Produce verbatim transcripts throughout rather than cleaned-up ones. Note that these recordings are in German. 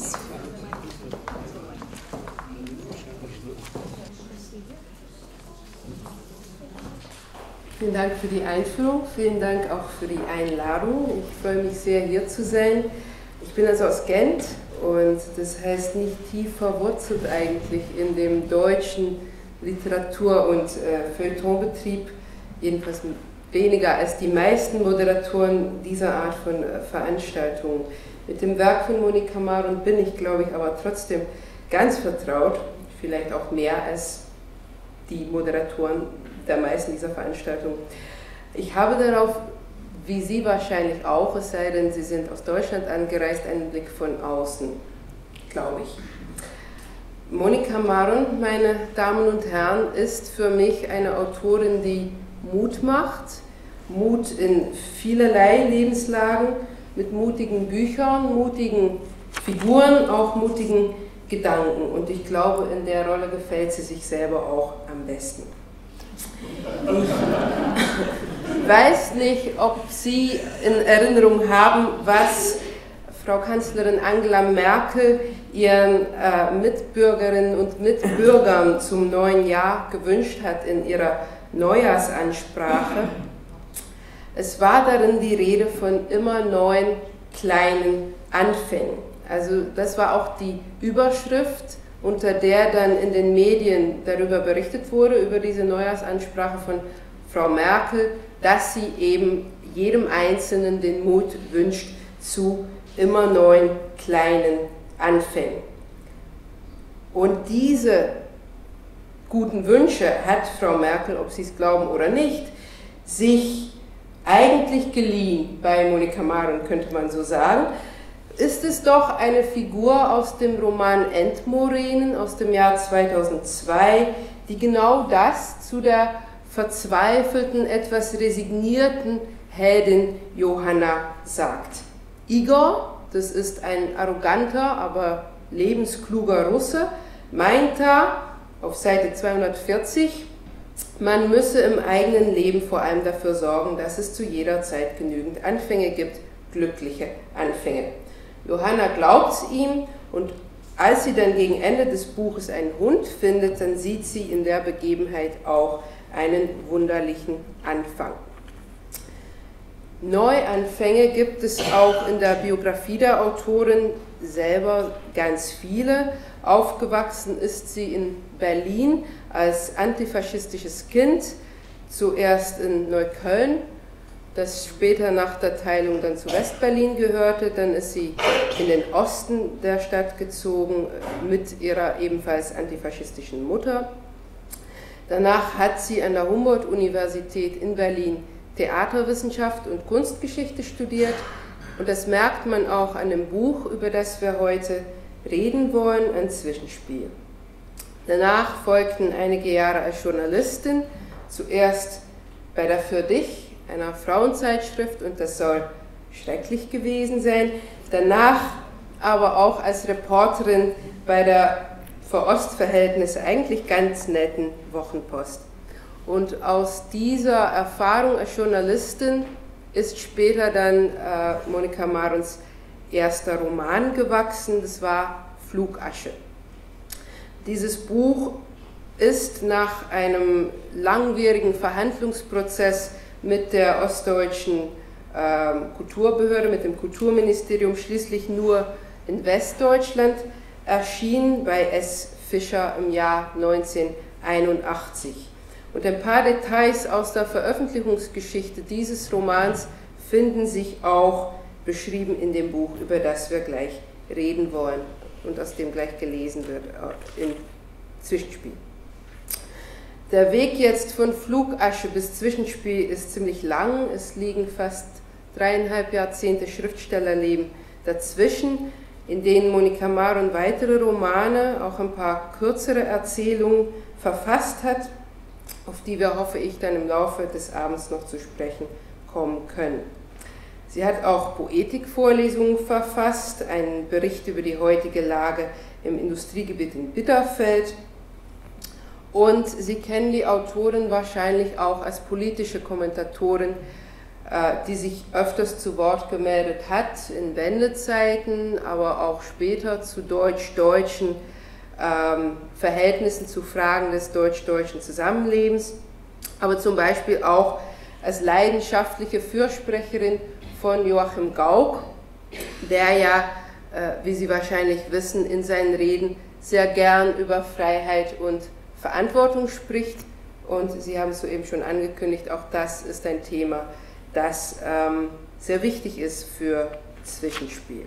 Vielen Dank für die Einführung, vielen Dank auch für die Einladung. Ich freue mich sehr, hier zu sein. Ich bin also aus Gent und das heißt nicht tief verwurzelt eigentlich in dem deutschen Literatur- und äh, Feuilletonbetrieb, jedenfalls weniger als die meisten Moderatoren dieser Art von äh, Veranstaltungen. Mit dem Werk von Monika Maron bin ich, glaube ich, aber trotzdem ganz vertraut, vielleicht auch mehr als die Moderatoren der meisten dieser Veranstaltungen. Ich habe darauf, wie Sie wahrscheinlich auch, es sei denn, Sie sind aus Deutschland angereist, einen Blick von außen, glaube ich. Monika Maron, meine Damen und Herren, ist für mich eine Autorin, die Mut macht, Mut in vielerlei Lebenslagen, mit mutigen Büchern, mutigen Figuren, auch mutigen Gedanken. Und ich glaube, in der Rolle gefällt sie sich selber auch am besten. Ich weiß nicht, ob Sie in Erinnerung haben, was Frau Kanzlerin Angela Merkel ihren äh, Mitbürgerinnen und Mitbürgern zum neuen Jahr gewünscht hat in ihrer Neujahrsansprache. Es war darin die Rede von immer neuen kleinen Anfängen. Also das war auch die Überschrift, unter der dann in den Medien darüber berichtet wurde, über diese Neujahrsansprache von Frau Merkel, dass sie eben jedem Einzelnen den Mut wünscht zu immer neuen kleinen Anfängen. Und diese guten Wünsche hat Frau Merkel, ob Sie es glauben oder nicht, sich eigentlich geliehen bei Monika Maron, könnte man so sagen. Ist es doch eine Figur aus dem Roman Endmoränen aus dem Jahr zweitausendzwei, die genau das zu der verzweifelten, etwas resignierten Heldin Johanna sagt. Igor, das ist ein arroganter, aber lebenskluger Russe, meint da auf Seite zweihundertvierzig, man müsse im eigenen Leben vor allem dafür sorgen, dass es zu jeder Zeit genügend Anfänge gibt, glückliche Anfänge. Johanna glaubt ihm und als sie dann gegen Ende des Buches einen Hund findet, dann sieht sie in der Begebenheit auch einen wunderlichen Anfang. Neuanfänge gibt es auch in der Biografie der Autorin selber ganz viele. Aufgewachsen ist sie in Berlin als antifaschistisches Kind, zuerst in Neukölln, das später nach der Teilung dann zu Westberlin gehörte. Dann ist sie in den Osten der Stadt gezogen mit ihrer ebenfalls antifaschistischen Mutter. Danach hat sie an der Humboldt-Universität in Berlin Theaterwissenschaft und Kunstgeschichte studiert. Und das merkt man auch an dem Buch, über das wir heute reden wollen, ein Zwischenspiel. Danach folgten einige Jahre als Journalistin, zuerst bei der Für dich, einer Frauenzeitschrift, und das soll schrecklich gewesen sein. Danach aber auch als Reporterin bei der für Ostverhältnisse eigentlich ganz netten Wochenpost. Und aus dieser Erfahrung als Journalistin ist später dann äh, Monika Marons erster Roman gewachsen, das war Flugasche. Dieses Buch ist nach einem langwierigen Verhandlungsprozess mit der ostdeutschen äh, Kulturbehörde, mit dem Kulturministerium, schließlich nur in Westdeutschland erschienen, bei S. Fischer im Jahr neunzehnhunderteinundachtzig. Und ein paar Details aus der Veröffentlichungsgeschichte dieses Romans finden sich auch beschrieben in dem Buch, über das wir gleich reden wollen und aus dem gleich gelesen wird im Zwischenspiel. Der Weg jetzt von Flugasche bis Zwischenspiel ist ziemlich lang. Es liegen fast dreieinhalb Jahrzehnte Schriftstellerleben dazwischen, in denen Monika Maron weitere Romane, auch ein paar kürzere Erzählungen verfasst hat, auf die wir, hoffe ich, dann im Laufe des Abends noch zu sprechen kommen können. Sie hat auch Poetikvorlesungen verfasst, einen Bericht über die heutige Lage im Industriegebiet in Bitterfeld. Und Sie kennen die Autorin wahrscheinlich auch als politische Kommentatorin die sich öfters zu Wort gemeldet hat in Wendezeiten, aber auch später zu deutsch-deutschen ähm, Verhältnissen, zu Fragen des deutsch-deutschen Zusammenlebens, aber zum Beispiel auch als leidenschaftliche Fürsprecherin von Joachim Gauck, der ja, äh, wie Sie wahrscheinlich wissen, in seinen Reden sehr gern über Freiheit und Verantwortung spricht. Und Sie haben es soeben schon angekündigt, auch das ist ein Thema, das ähm, sehr wichtig ist für Zwischenspiel.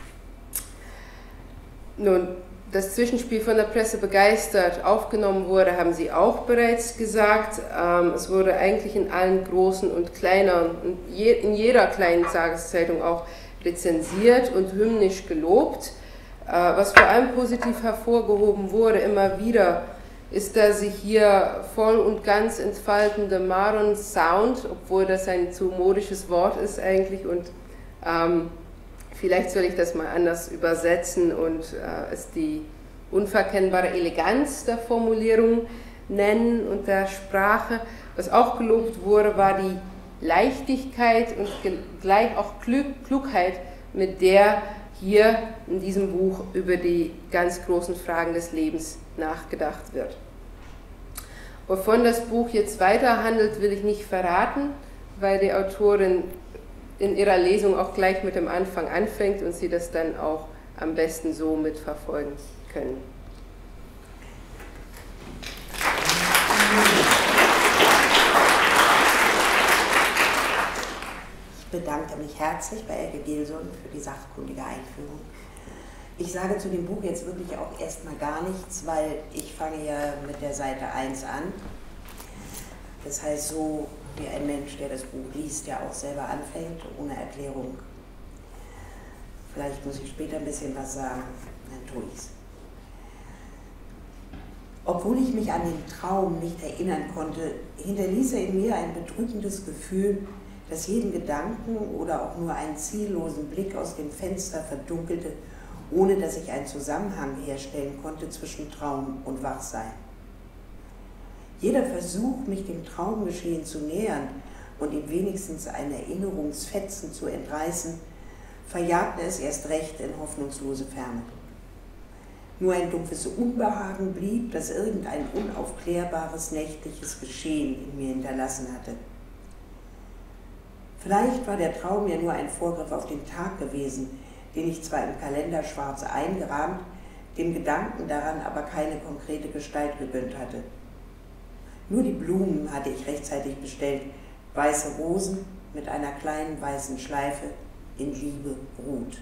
Nun, das Zwischenspiel von der Presse begeistert aufgenommen wurde, haben Sie auch bereits gesagt. Ähm, es wurde eigentlich in allen großen und kleineren, und je, in jeder kleinen Tageszeitung auch rezensiert und hymnisch gelobt. Äh, was vor allem positiv hervorgehoben wurde, immer wieder, ist der sich hier voll und ganz entfaltende Maron Sound, obwohl das ein zu modisches Wort ist eigentlich, und ähm, vielleicht soll ich das mal anders übersetzen und äh, es die unverkennbare Eleganz der Formulierung nennen und der Sprache. Was auch gelobt wurde, war die Leichtigkeit und gleich auch Klugheit, mit der hier in diesem Buch über die ganz großen Fragen des Lebens nachgedacht wird. Wovon das Buch jetzt weiter handelt, will ich nicht verraten, weil die Autorin in ihrer Lesung auch gleich mit dem Anfang anfängt und Sie das dann auch am besten so mitverfolgen können. Ich bedanke mich herzlich bei Elke Gilson für die sachkundige Einführung. Ich sage zu dem Buch jetzt wirklich auch erstmal gar nichts, weil ich fange ja mit der Seite eins an. Das heißt, so wie ein Mensch, der das Buch liest, ja auch selber anfängt, ohne Erklärung. Vielleicht muss ich später ein bisschen was sagen, dann tue ich es. Obwohl ich mich an den Traum nicht erinnern konnte, hinterließ er in mir ein bedrückendes Gefühl, das jeden Gedanken oder auch nur einen ziellosen Blick aus dem Fenster verdunkelte, ohne dass ich einen Zusammenhang herstellen konnte zwischen Traum und Wachsein. Jeder Versuch, mich dem Traumgeschehen zu nähern und ihm wenigstens ein Erinnerungsfetzen zu entreißen, verjagte es erst recht in hoffnungslose Ferne. Nur ein dumpfes Unbehagen blieb, das irgendein unaufklärbares nächtliches Geschehen in mir hinterlassen hatte. Vielleicht war der Traum ja nur ein Vorgriff auf den Tag gewesen, den ich zwar im Kalender schwarz eingerahmt, dem Gedanken daran aber keine konkrete Gestalt gegönnt hatte. Nur die Blumen hatte ich rechtzeitig bestellt, weiße Rosen mit einer kleinen weißen Schleife, in Liebe ruht.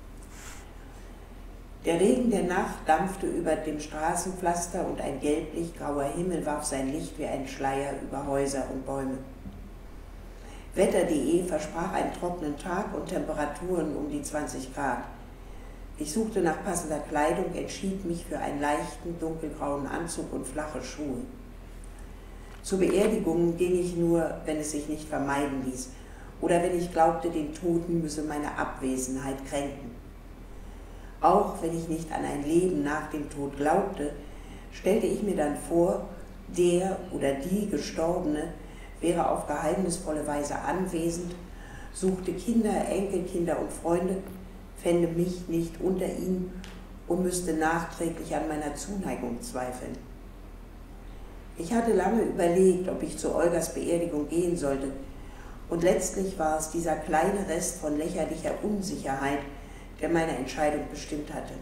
Der Regen der Nacht dampfte über dem Straßenpflaster und ein gelblich-grauer Himmel warf sein Licht wie ein Schleier über Häuser und Bäume. Wetter punkt de versprach einen trockenen Tag und Temperaturen um die zwanzig Grad. Ich suchte nach passender Kleidung, entschied mich für einen leichten, dunkelgrauen Anzug und flache Schuhe. Zu Beerdigungen ging ich nur, wenn es sich nicht vermeiden ließ oder wenn ich glaubte, den Toten müsse meine Abwesenheit kränken. Auch wenn ich nicht an ein Leben nach dem Tod glaubte, stellte ich mir dann vor, der oder die Gestorbene wäre auf geheimnisvolle Weise anwesend, suchte Kinder, Enkelkinder und Freunde, fände mich nicht unter ihnen und müsste nachträglich an meiner Zuneigung zweifeln. Ich hatte lange überlegt, ob ich zu Olgas Beerdigung gehen sollte, und letztlich war es dieser kleine Rest von lächerlicher Unsicherheit, der meine Entscheidung bestimmt hatte.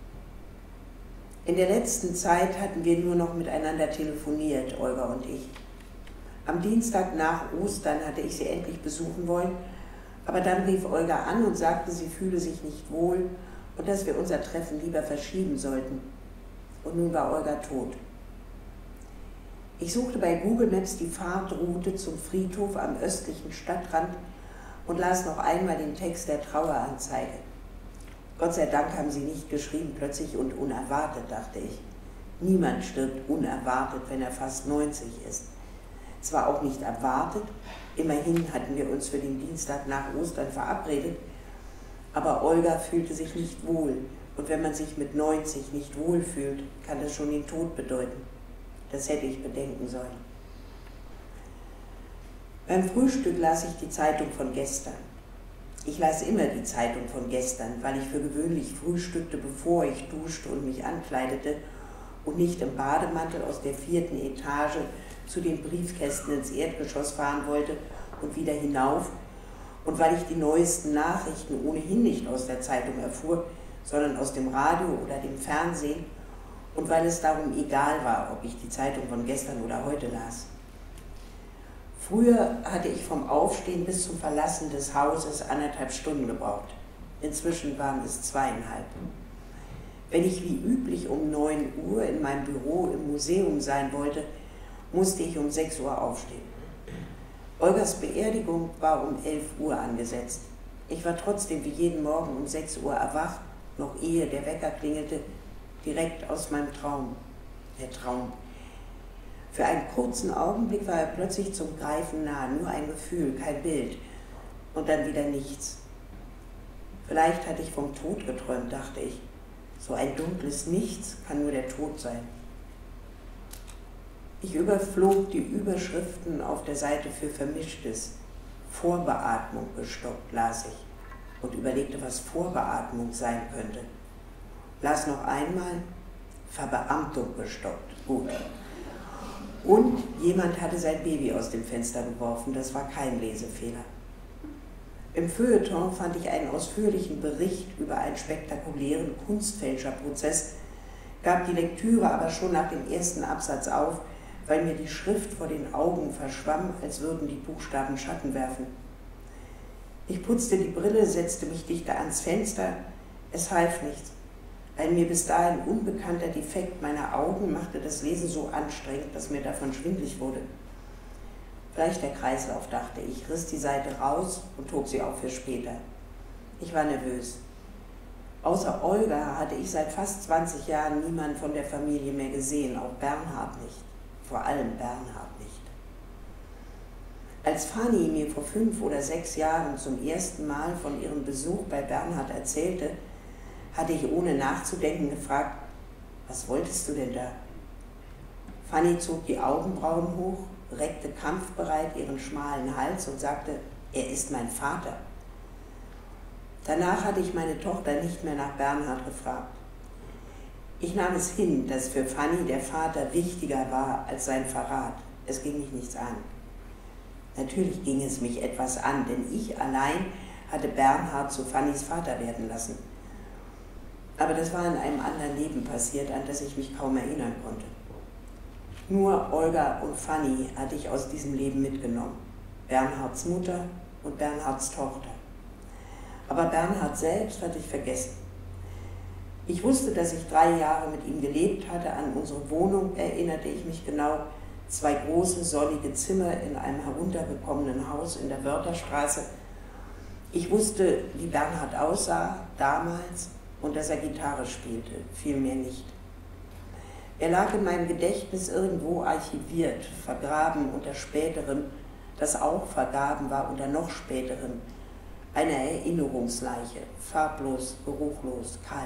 In der letzten Zeit hatten wir nur noch miteinander telefoniert, Olga und ich. Am Dienstag nach Ostern hatte ich sie endlich besuchen wollen, aber dann rief Olga an und sagte, sie fühle sich nicht wohl und dass wir unser Treffen lieber verschieben sollten. Und nun war Olga tot. Ich suchte bei Google Maps die Fahrtroute zum Friedhof am östlichen Stadtrand und las noch einmal den Text der Traueranzeige. Gott sei Dank haben sie nicht geschrieben, plötzlich und unerwartet, dachte ich. Niemand stirbt unerwartet, wenn er fast neunzig ist. Zwar auch nicht erwartet, immerhin hatten wir uns für den Dienstag nach Ostern verabredet, aber Olga fühlte sich nicht wohl, und wenn man sich mit neunzig nicht wohl fühlt, kann das schon den Tod bedeuten. Das hätte ich bedenken sollen. Beim Frühstück las ich die Zeitung von gestern. Ich las immer die Zeitung von gestern, weil ich für gewöhnlich frühstückte, bevor ich duschte und mich ankleidete und nicht im Bademantel aus der vierten Etage zu den Briefkästen ins Erdgeschoss fahren wollte und wieder hinauf, und weil ich die neuesten Nachrichten ohnehin nicht aus der Zeitung erfuhr, sondern aus dem Radio oder dem Fernsehen, und weil es darum egal war, ob ich die Zeitung von gestern oder heute las. Früher hatte ich vom Aufstehen bis zum Verlassen des Hauses anderthalb Stunden gebraucht. Inzwischen waren es zweieinhalb. Wenn ich wie üblich um neun Uhr in meinem Büro im Museum sein wollte, musste ich um sechs Uhr aufstehen. Olgas Beerdigung war um elf Uhr angesetzt. Ich war trotzdem wie jeden Morgen um sechs Uhr erwacht, noch ehe der Wecker klingelte, direkt aus meinem Traum. Der Traum. Für einen kurzen Augenblick war er plötzlich zum Greifen nahe, nur ein Gefühl, kein Bild, und dann wieder nichts. Vielleicht hatte ich vom Tod geträumt, dachte ich. So ein dunkles Nichts kann nur der Tod sein. Ich überflog die Überschriften auf der Seite für Vermischtes. Vorbeatmung gestoppt, las ich und überlegte, was Vorbeatmung sein könnte. Las noch einmal, Verbeamtung gestoppt, gut. Und jemand hatte sein Baby aus dem Fenster geworfen, das war kein Lesefehler. Im Feuilleton fand ich einen ausführlichen Bericht über einen spektakulären Kunstfälscherprozess, gab die Lektüre aber schon nach dem ersten Absatz auf, weil mir die Schrift vor den Augen verschwamm, als würden die Buchstaben Schatten werfen. Ich putzte die Brille, setzte mich dichter ans Fenster, es half nichts. Ein mir bis dahin unbekannter Defekt meiner Augen machte das Lesen so anstrengend, dass mir davon schwindlig wurde. Vielleicht der Kreislauf, dachte ich, riss die Seite raus und hob sie auf für später. Ich war nervös. Außer Olga hatte ich seit fast zwanzig Jahren niemanden von der Familie mehr gesehen, auch Bernhard nicht, vor allem Bernhard nicht. Als Fanny mir vor fünf oder sechs Jahren zum ersten Mal von ihrem Besuch bei Bernhard erzählte, hatte ich ohne nachzudenken gefragt, was wolltest du denn da? Fanny zog die Augenbrauen hoch, reckte kampfbereit ihren schmalen Hals und sagte, er ist mein Vater. Danach hatte ich meine Tochter nicht mehr nach Bernhard gefragt. Ich nahm es hin, dass für Fanny der Vater wichtiger war als sein Verrat. Es ging mich nichts an. Natürlich ging es mich etwas an, denn ich allein hatte Bernhard zu Fannys Vater werden lassen. Aber das war in einem anderen Leben passiert, an das ich mich kaum erinnern konnte. Nur Olga und Fanny hatte ich aus diesem Leben mitgenommen. Bernhards Mutter und Bernhards Tochter. Aber Bernhard selbst hatte ich vergessen. Ich wusste, dass ich drei Jahre mit ihm gelebt hatte. An unsere Wohnung erinnerte ich mich genau. Zwei große, sonnige Zimmer in einem heruntergekommenen Haus in der Wörterstraße. Ich wusste, wie Bernhard aussah damals und dass er Gitarre spielte, vielmehr nicht. Er lag in meinem Gedächtnis irgendwo archiviert, vergraben unter späterem, das auch vergraben war unter noch späterem, eine Erinnerungsleiche, farblos, geruchlos, kalt.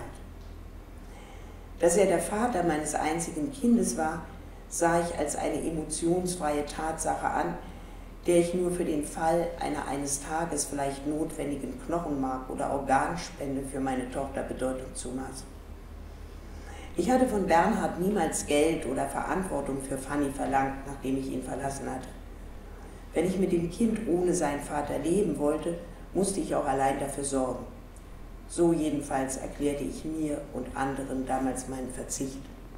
Dass er der Vater meines einzigen Kindes war, sah ich als eine emotionsfreie Tatsache an, der ich nur für den Fall einer eines Tages vielleicht notwendigen Knochenmark- oder Organspende für meine Tochter Bedeutung zumaß. Ich hatte von Bernhard niemals Geld oder Verantwortung für Fanny verlangt, nachdem ich ihn verlassen hatte. Wenn ich mit dem Kind ohne seinen Vater leben wollte, musste ich auch allein dafür sorgen. So jedenfalls erklärte ich mir und anderen damals meinen Verzicht.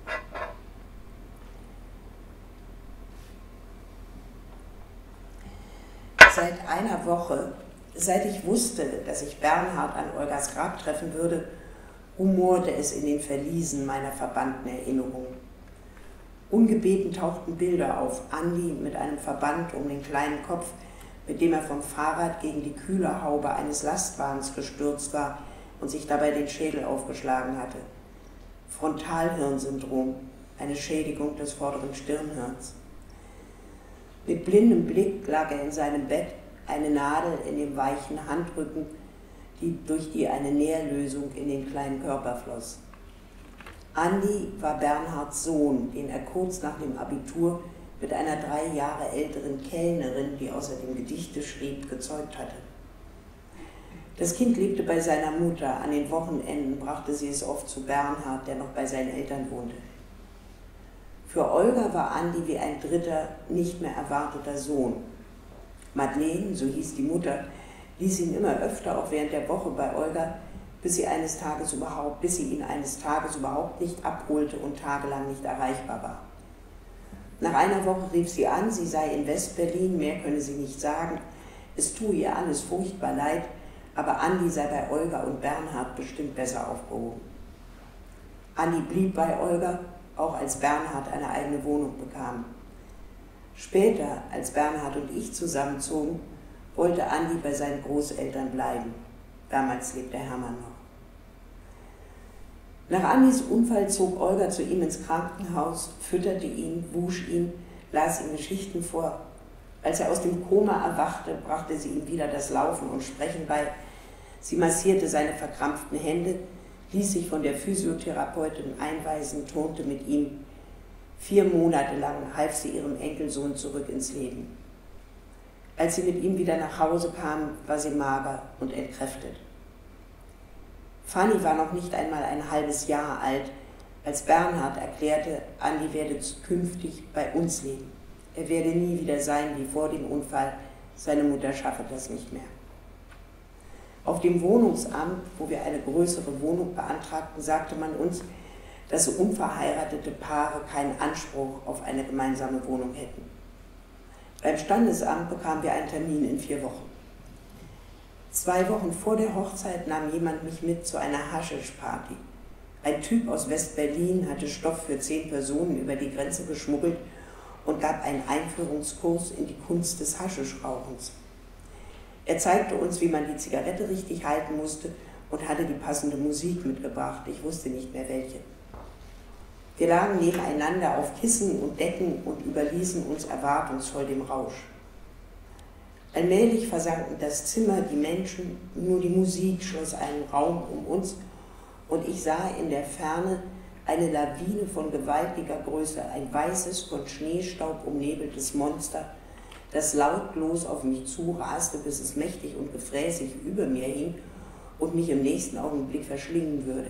Seit einer Woche, seit ich wusste, dass ich Bernhard an Olgas Grab treffen würde, rumorte es in den Verliesen meiner verbannten Erinnerungen. Ungebeten tauchten Bilder auf, Andi mit einem Verband um den kleinen Kopf, mit dem er vom Fahrrad gegen die Kühlerhaube eines Lastwagens gestürzt war und sich dabei den Schädel aufgeschlagen hatte. Frontalhirnsyndrom, eine Schädigung des vorderen Stirnhirns. Mit blindem Blick lag er in seinem Bett, eine Nadel in dem weichen Handrücken, die, durch die eine Nährlösung in den kleinen Körper floss. Andi war Bernhards Sohn, den er kurz nach dem Abitur mit einer drei Jahre älteren Kellnerin, die außerdem Gedichte schrieb, gezeugt hatte. Das Kind lebte bei seiner Mutter. An den Wochenenden brachte sie es oft zu Bernhard, der noch bei seinen Eltern wohnte. Für Olga war Andi wie ein dritter, nicht mehr erwarteter Sohn. Madeleine, so hieß die Mutter, ließ ihn immer öfter, auch während der Woche bei Olga, bis sie, eines Tages überhaupt, bis sie ihn eines Tages überhaupt nicht abholte und tagelang nicht erreichbar war. Nach einer Woche rief sie an, sie sei in West-Berlin, mehr könne sie nicht sagen. Es tue ihr alles furchtbar leid, aber Andi sei bei Olga und Bernhard bestimmt besser aufgehoben. Andi blieb bei Olga, auch als Bernhard eine eigene Wohnung bekam. Später, als Bernhard und ich zusammenzogen, wollte Andi bei seinen Großeltern bleiben. Damals lebte Hermann noch. Nach Andis Unfall zog Olga zu ihm ins Krankenhaus, fütterte ihn, wusch ihn, las ihm Geschichten vor. Als er aus dem Koma erwachte, brachte sie ihm wieder das Laufen und Sprechen bei. Sie massierte seine verkrampften Hände, ließ sich von der Physiotherapeutin einweisen, turnte mit ihm. Vier Monate lang half sie ihrem Enkelsohn zurück ins Leben. Als sie mit ihm wieder nach Hause kam, war sie mager und entkräftet. Fanny war noch nicht einmal ein halbes Jahr alt, als Bernhard erklärte, Andi werde künftig bei uns leben. Er werde nie wieder sein wie vor dem Unfall, seine Mutter schaffe das nicht mehr. Auf dem Wohnungsamt, wo wir eine größere Wohnung beantragten, sagte man uns, dass unverheiratete Paare keinen Anspruch auf eine gemeinsame Wohnung hätten. Beim Standesamt bekamen wir einen Termin in vier Wochen. Zwei Wochen vor der Hochzeit nahm jemand mich mit zu einer Haschisch-Party. Ein Typ aus West-Berlin hatte Stoff für zehn Personen über die Grenze geschmuggelt und gab einen Einführungskurs in die Kunst des Haschischrauchens. Er zeigte uns, wie man die Zigarette richtig halten musste und hatte die passende Musik mitgebracht. Ich wusste nicht mehr welche. Wir lagen nebeneinander auf Kissen und Decken und überließen uns erwartungsvoll dem Rausch. Allmählich versanken das Zimmer, die Menschen, nur die Musik schloss einen Raum um uns und ich sah in der Ferne eine Lawine von gewaltiger Größe, ein weißes, von Schneestaub umnebeltes Monster, das lautlos auf mich zuraste, bis es mächtig und gefräßig über mir hing und mich im nächsten Augenblick verschlingen würde.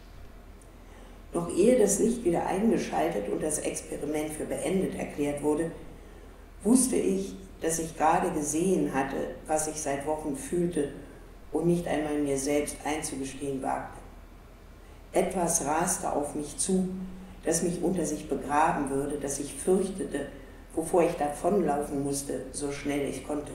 Noch ehe das Licht wieder eingeschaltet und das Experiment für beendet erklärt wurde, wusste ich, dass ich gerade gesehen hatte, was ich seit Wochen fühlte und nicht einmal mir selbst einzugestehen wagte. Etwas raste auf mich zu, das mich unter sich begraben würde, das ich fürchtete, wovor ich davonlaufen musste, so schnell ich konnte.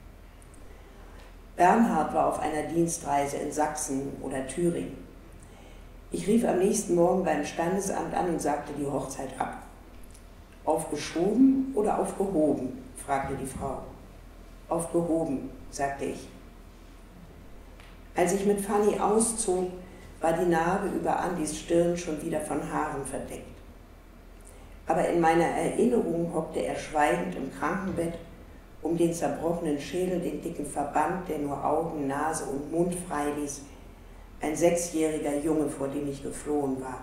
Bernhard war auf einer Dienstreise in Sachsen oder Thüringen. Ich rief am nächsten Morgen beim Standesamt an und sagte die Hochzeit ab. Aufgeschoben oder aufgehoben? Fragte die Frau. Aufgehoben, sagte ich. Als ich mit Fanny auszog, war die Narbe über Andis Stirn schon wieder von Haaren verdeckt. Aber in meiner Erinnerung hockte er schweigend im Krankenbett, um den zerbrochenen Schädel den dicken Verband, der nur Augen, Nase und Mund freiließ, ein sechsjähriger Junge, vor dem ich geflohen war.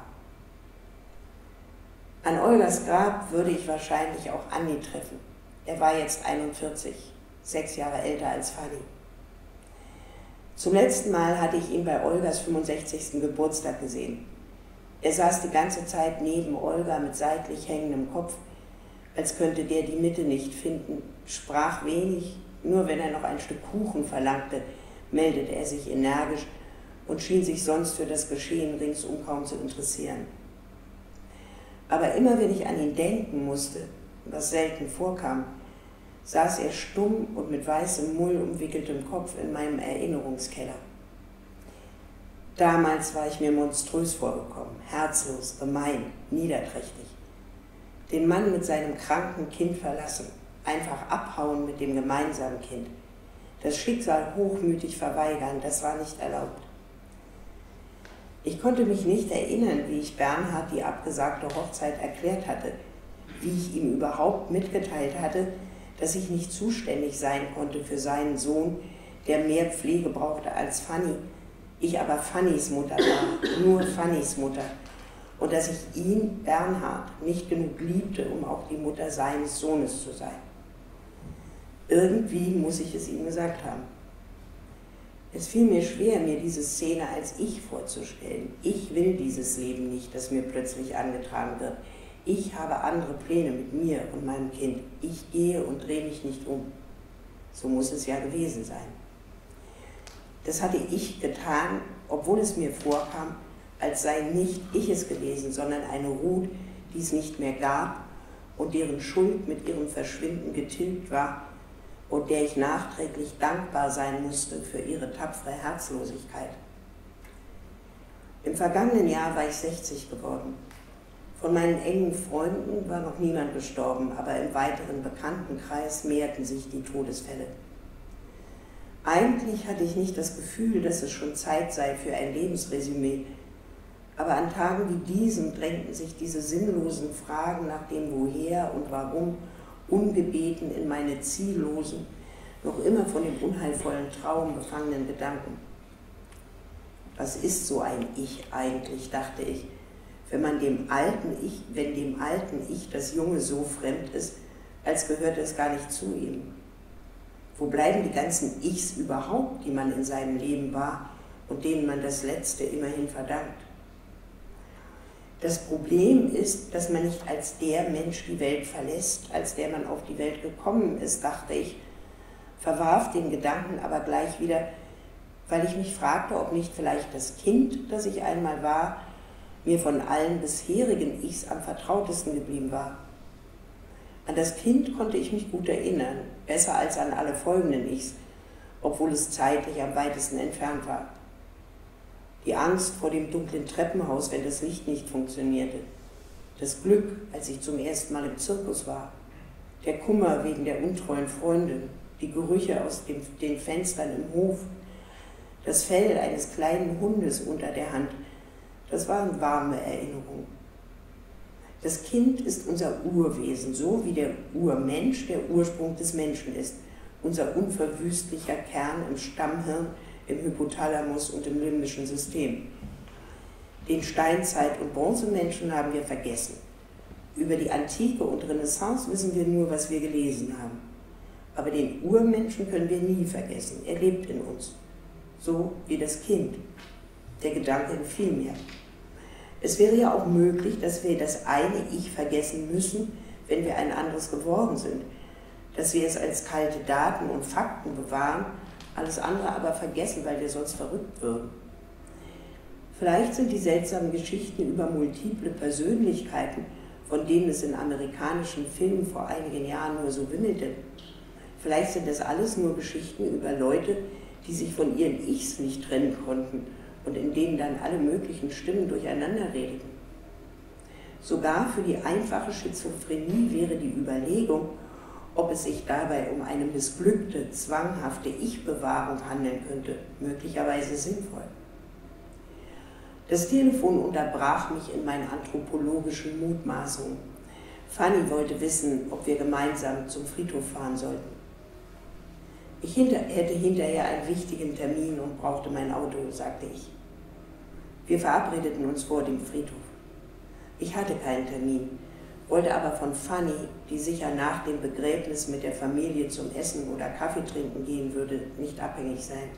An Olgas Grab würde ich wahrscheinlich auch Andi treffen. Er war jetzt einundvierzig, sechs Jahre älter als Fanny. Zum letzten Mal hatte ich ihn bei Olgas fünfundsechzigsten Geburtstag gesehen. Er saß die ganze Zeit neben Olga mit seitlich hängendem Kopf, als könnte der die Mitte nicht finden, sprach wenig, nur wenn er noch ein Stück Kuchen verlangte, meldete er sich energisch und schien sich sonst für das Geschehen ringsum kaum zu interessieren. Aber immer wenn ich an ihn denken musste, was selten vorkam, saß er stumm und mit weißem Mull umwickeltem Kopf in meinem Erinnerungskeller. Damals war ich mir monströs vorgekommen, herzlos, gemein, niederträchtig. Den Mann mit seinem kranken Kind verlassen, einfach abhauen mit dem gemeinsamen Kind. Das Schicksal hochmütig verweigern, das war nicht erlaubt. Ich konnte mich nicht erinnern, wie ich Bernhard die abgesagte Hochzeit erklärt hatte, wie ich ihm überhaupt mitgeteilt hatte, dass ich nicht zuständig sein konnte für seinen Sohn, der mehr Pflege brauchte als Fanny, ich aber Fannys Mutter war, nur Fannys Mutter, und dass ich ihn, Bernhard, nicht genug liebte, um auch die Mutter seines Sohnes zu sein. Irgendwie muss ich es ihm gesagt haben. Es fiel mir schwer, mir diese Szene als ich vorzustellen. Ich will dieses Leben nicht, das mir plötzlich angetragen wird. Ich habe andere Pläne mit mir und meinem Kind. Ich gehe und drehe mich nicht um. So muss es ja gewesen sein. Das hatte ich getan, obwohl es mir vorkam, als sei nicht ich es gewesen, sondern eine Ruth, die es nicht mehr gab und deren Schuld mit ihrem Verschwinden getilgt war und der ich nachträglich dankbar sein musste für ihre tapfere Herzlosigkeit. Im vergangenen Jahr war ich sechzig geworden. Von meinen engen Freunden war noch niemand gestorben, aber im weiteren Bekanntenkreis mehrten sich die Todesfälle. Eigentlich hatte ich nicht das Gefühl, dass es schon Zeit sei für ein Lebensresümee, aber an Tagen wie diesen drängten sich diese sinnlosen Fragen nach dem Woher und Warum ungebeten in meine ziellosen, noch immer von dem unheilvollen Traum befangenen Gedanken. Was ist so ein Ich eigentlich, dachte ich, wenn man dem alten Ich, wenn dem alten Ich das Junge so fremd ist, als gehört es gar nicht zu ihm? Wo bleiben die ganzen Ichs überhaupt, die man in seinem Leben war und denen man das Letzte immerhin verdankt? Das Problem ist, dass man nicht als der Mensch die Welt verlässt, als der man auf die Welt gekommen ist, dachte ich, verwarf den Gedanken aber gleich wieder, weil ich mich fragte, ob nicht vielleicht das Kind, das ich einmal war, mir von allen bisherigen Ichs am vertrautesten geblieben war. An das Kind konnte ich mich gut erinnern, besser als an alle folgenden Ichs, obwohl es zeitlich am weitesten entfernt war. Die Angst vor dem dunklen Treppenhaus, wenn das Licht nicht funktionierte. Das Glück, als ich zum ersten Mal im Zirkus war. Der Kummer wegen der untreuen Freundin. Die Gerüche aus dem, den Fenstern im Hof. Das Fell eines kleinen Hundes unter der Hand. Das waren warme Erinnerungen. Das Kind ist unser Urwesen, so wie der Urmensch der Ursprung des Menschen ist. Unser unverwüstlicher Kern im Stammhirn, im Hypothalamus und im limbischen System. Den Steinzeit- und Bronzemenschen haben wir vergessen. Über die Antike und Renaissance wissen wir nur, was wir gelesen haben. Aber den Urmenschen können wir nie vergessen. Er lebt in uns. So wie das Kind. Der Gedanke entfiel mir. Es wäre ja auch möglich, dass wir das eine Ich vergessen müssen, wenn wir ein anderes geworden sind. Dass wir es als kalte Daten und Fakten bewahren, alles andere aber vergessen, weil wir sonst verrückt würden. Vielleicht sind die seltsamen Geschichten über multiple Persönlichkeiten, von denen es in amerikanischen Filmen vor einigen Jahren nur so wimmelte, vielleicht sind das alles nur Geschichten über Leute, die sich von ihren Ichs nicht trennen konnten und in denen dann alle möglichen Stimmen durcheinander redeten. Sogar für die einfache Schizophrenie wäre die Überlegung, ob es sich dabei um eine missglückte, zwanghafte Ich-Bewahrung handeln könnte, möglicherweise sinnvoll. Das Telefon unterbrach mich in meinen anthropologischen Mutmaßungen. Fanny wollte wissen, ob wir gemeinsam zum Friedhof fahren sollten. Ich hinter, hätte hinterher einen wichtigen Termin und brauchte mein Auto, sagte ich. Wir verabredeten uns vor dem Friedhof. Ich hatte keinen Termin, wollte aber von Fanny, die sicher nach dem Begräbnis mit der Familie zum Essen oder Kaffee trinken gehen würde, nicht abhängig sein.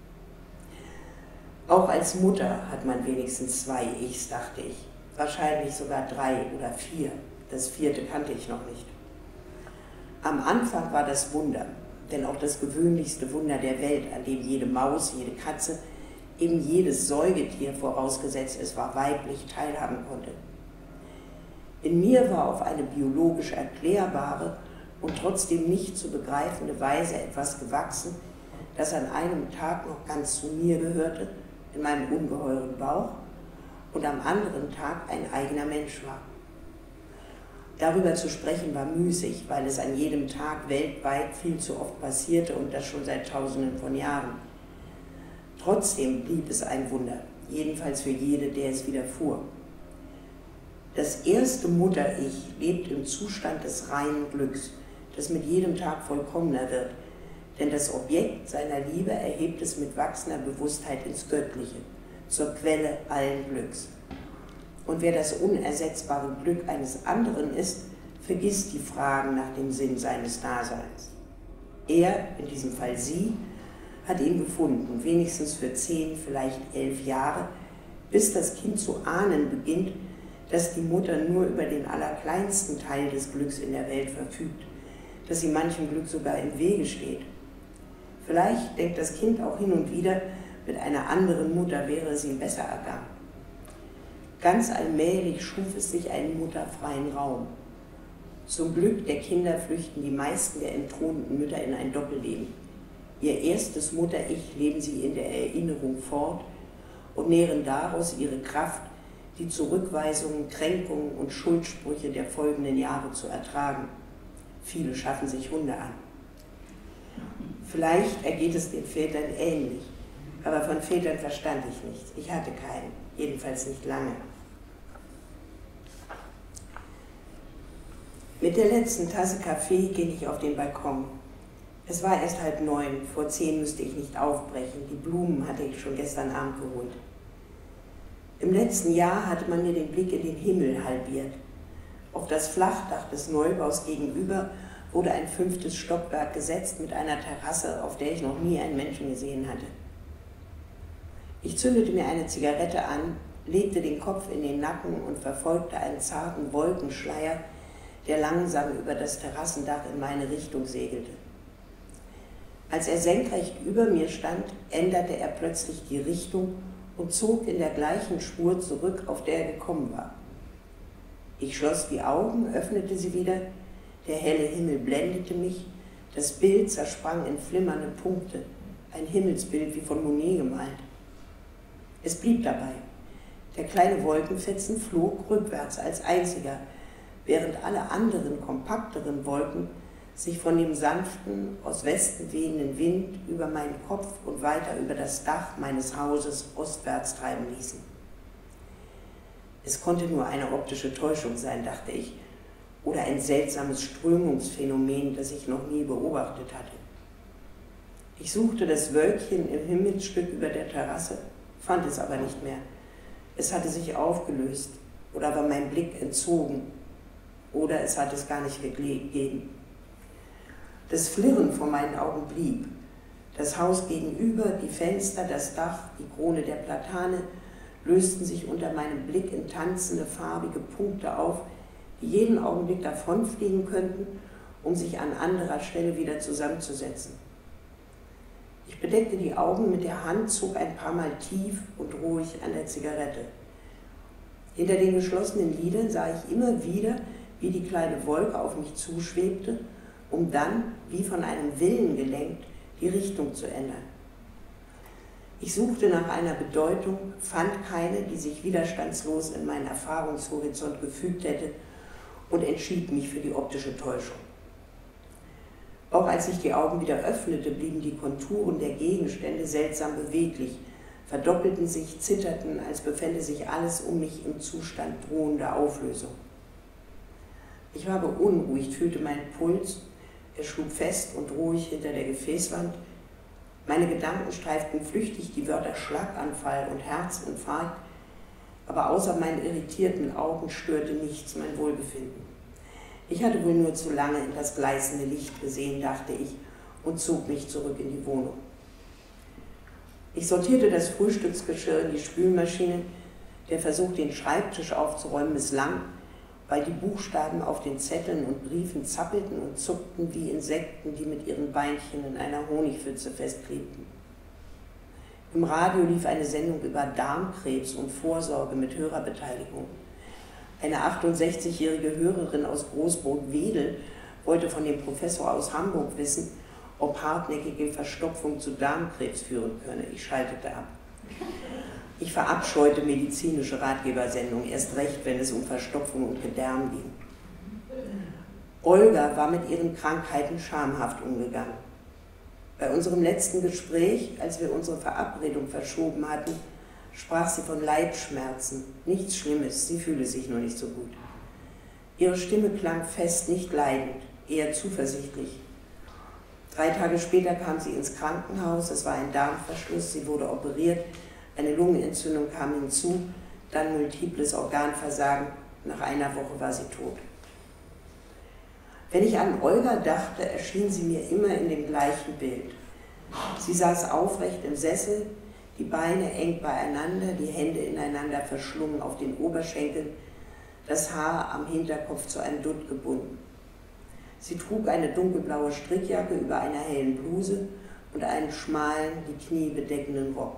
Auch als Mutter hat man wenigstens zwei Ichs, dachte ich. Wahrscheinlich sogar drei oder vier. Das vierte kannte ich noch nicht. Am Anfang war das Wunder, denn auch das gewöhnlichste Wunder der Welt, an dem jede Maus, jede Katze, eben jedes Säugetier, vorausgesetzt es war weiblich, teilhaben konnte. In mir war auf eine biologisch erklärbare und trotzdem nicht zu begreifende Weise etwas gewachsen, das an einem Tag noch ganz zu mir gehörte, in meinem ungeheuren Bauch, und am anderen Tag ein eigener Mensch war. Darüber zu sprechen war müßig, weil es an jedem Tag weltweit viel zu oft passierte und das schon seit Tausenden von Jahren. Trotzdem blieb es ein Wunder, jedenfalls für jede, der es widerfuhr. Das erste Mutter-Ich lebt im Zustand des reinen Glücks, das mit jedem Tag vollkommener wird, denn das Objekt seiner Liebe erhebt es mit wachsender Bewusstheit ins Göttliche, zur Quelle allen Glücks. Und wer das unersetzbare Glück eines anderen ist, vergisst die Fragen nach dem Sinn seines Daseins. Er, in diesem Fall sie, hat ihn gefunden, wenigstens für zehn, vielleicht elf Jahre, bis das Kind zu ahnen beginnt, dass die Mutter nur über den allerkleinsten Teil des Glücks in der Welt verfügt, dass sie manchem Glück sogar im Wege steht. Vielleicht denkt das Kind auch hin und wieder, mit einer anderen Mutter wäre es ihm besser ergangen. Ganz allmählich schuf es sich einen mutterfreien Raum. Zum Glück der Kinder flüchten die meisten der entthronten Mütter in ein Doppelleben. Ihr erstes Mutter-Ich leben sie in der Erinnerung fort und nähren daraus ihre Kraft, die Zurückweisungen, Kränkungen und Schuldsprüche der folgenden Jahre zu ertragen. Viele schaffen sich Hunde an. Vielleicht ergeht es den Vätern ähnlich, aber von Vätern verstand ich nichts. Ich hatte keinen, jedenfalls nicht lange. Mit der letzten Tasse Kaffee ging ich auf den Balkon. Es war erst halb neun, vor zehn müsste ich nicht aufbrechen, die Blumen hatte ich schon gestern Abend geholt. Im letzten Jahr hatte man mir den Blick in den Himmel halbiert. Auf das Flachdach des Neubaus gegenüber wurde ein fünftes Stockwerk gesetzt mit einer Terrasse, auf der ich noch nie einen Menschen gesehen hatte. Ich zündete mir eine Zigarette an, legte den Kopf in den Nacken und verfolgte einen zarten Wolkenschleier, der langsam über das Terrassendach in meine Richtung segelte. Als er senkrecht über mir stand, änderte er plötzlich die Richtung und zog in der gleichen Spur zurück, auf der er gekommen war. Ich schloss die Augen, öffnete sie wieder, der helle Himmel blendete mich, das Bild zersprang in flimmernde Punkte, ein Himmelsbild wie von Monet gemalt. Es blieb dabei. Der kleine Wolkenfetzen flog rückwärts als einziger, während alle anderen, kompakteren Wolken sich von dem sanften, aus Westen wehenden Wind über meinen Kopf und weiter über das Dach meines Hauses ostwärts treiben ließen. Es konnte nur eine optische Täuschung sein, dachte ich, oder ein seltsames Strömungsphänomen, das ich noch nie beobachtet hatte. Ich suchte das Wölkchen im Himmelsstück über der Terrasse, fand es aber nicht mehr. Es hatte sich aufgelöst oder war mein Blick entzogen oder es hat es gar nicht gegeben. Das Flirren vor meinen Augen blieb. Das Haus gegenüber, die Fenster, das Dach, die Krone der Platane lösten sich unter meinem Blick in tanzende, farbige Punkte auf, die jeden Augenblick davonfliegen könnten, um sich an anderer Stelle wieder zusammenzusetzen. Ich bedeckte die Augen mit der Hand, zog ein paar Mal tief und ruhig an der Zigarette. Hinter den geschlossenen Lidern sah ich immer wieder, wie die kleine Wolke auf mich zuschwebte, um dann, wie von einem Willen gelenkt, die Richtung zu ändern. Ich suchte nach einer Bedeutung, fand keine, die sich widerstandslos in meinen Erfahrungshorizont gefügt hätte und entschied mich für die optische Täuschung. Auch als ich die Augen wieder öffnete, blieben die Konturen der Gegenstände seltsam beweglich, verdoppelten sich, zitterten, als befände sich alles um mich im Zustand drohender Auflösung. Ich war beunruhigt, fühlte meinen Puls, er schlug fest und ruhig hinter der Gefäßwand. Meine Gedanken streiften flüchtig die Wörter Schlaganfall und Herzinfarkt, aber außer meinen irritierten Augen störte nichts mein Wohlbefinden. Ich hatte wohl nur zu lange in das gleißende Licht gesehen, dachte ich, und zog mich zurück in die Wohnung. Ich sortierte das Frühstücksgeschirr in die Spülmaschine. Der Versuch, den Schreibtisch aufzuräumen, misslang, weil die Buchstaben auf den Zetteln und Briefen zappelten und zuckten wie Insekten, die mit ihren Beinchen in einer Honigpfütze festklebten. Im Radio lief eine Sendung über Darmkrebs und Vorsorge mit Hörerbeteiligung. Eine achtundsechzigjährige Hörerin aus Großburg-Wedel wollte von dem Professor aus Hamburg wissen, ob hartnäckige Verstopfung zu Darmkrebs führen könne. Ich schaltete ab. Ich verabscheute medizinische Ratgebersendungen, erst recht, wenn es um Verstopfung und Gedärm ging. Olga war mit ihren Krankheiten schamhaft umgegangen. Bei unserem letzten Gespräch, als wir unsere Verabredung verschoben hatten, sprach sie von Leibschmerzen. Nichts Schlimmes, sie fühle sich nur nicht so gut. Ihre Stimme klang fest, nicht leidend, eher zuversichtlich. Drei Tage später kam sie ins Krankenhaus, es war ein Darmverschluss, sie wurde operiert, eine Lungenentzündung kam hinzu, dann multiples Organversagen, nach einer Woche war sie tot. Wenn ich an Olga dachte, erschien sie mir immer in dem gleichen Bild. Sie saß aufrecht im Sessel, die Beine eng beieinander, die Hände ineinander verschlungen auf den Oberschenkeln, das Haar am Hinterkopf zu einem Dutt gebunden. Sie trug eine dunkelblaue Strickjacke über einer hellen Bluse und einen schmalen, die Knie bedeckenden Rock.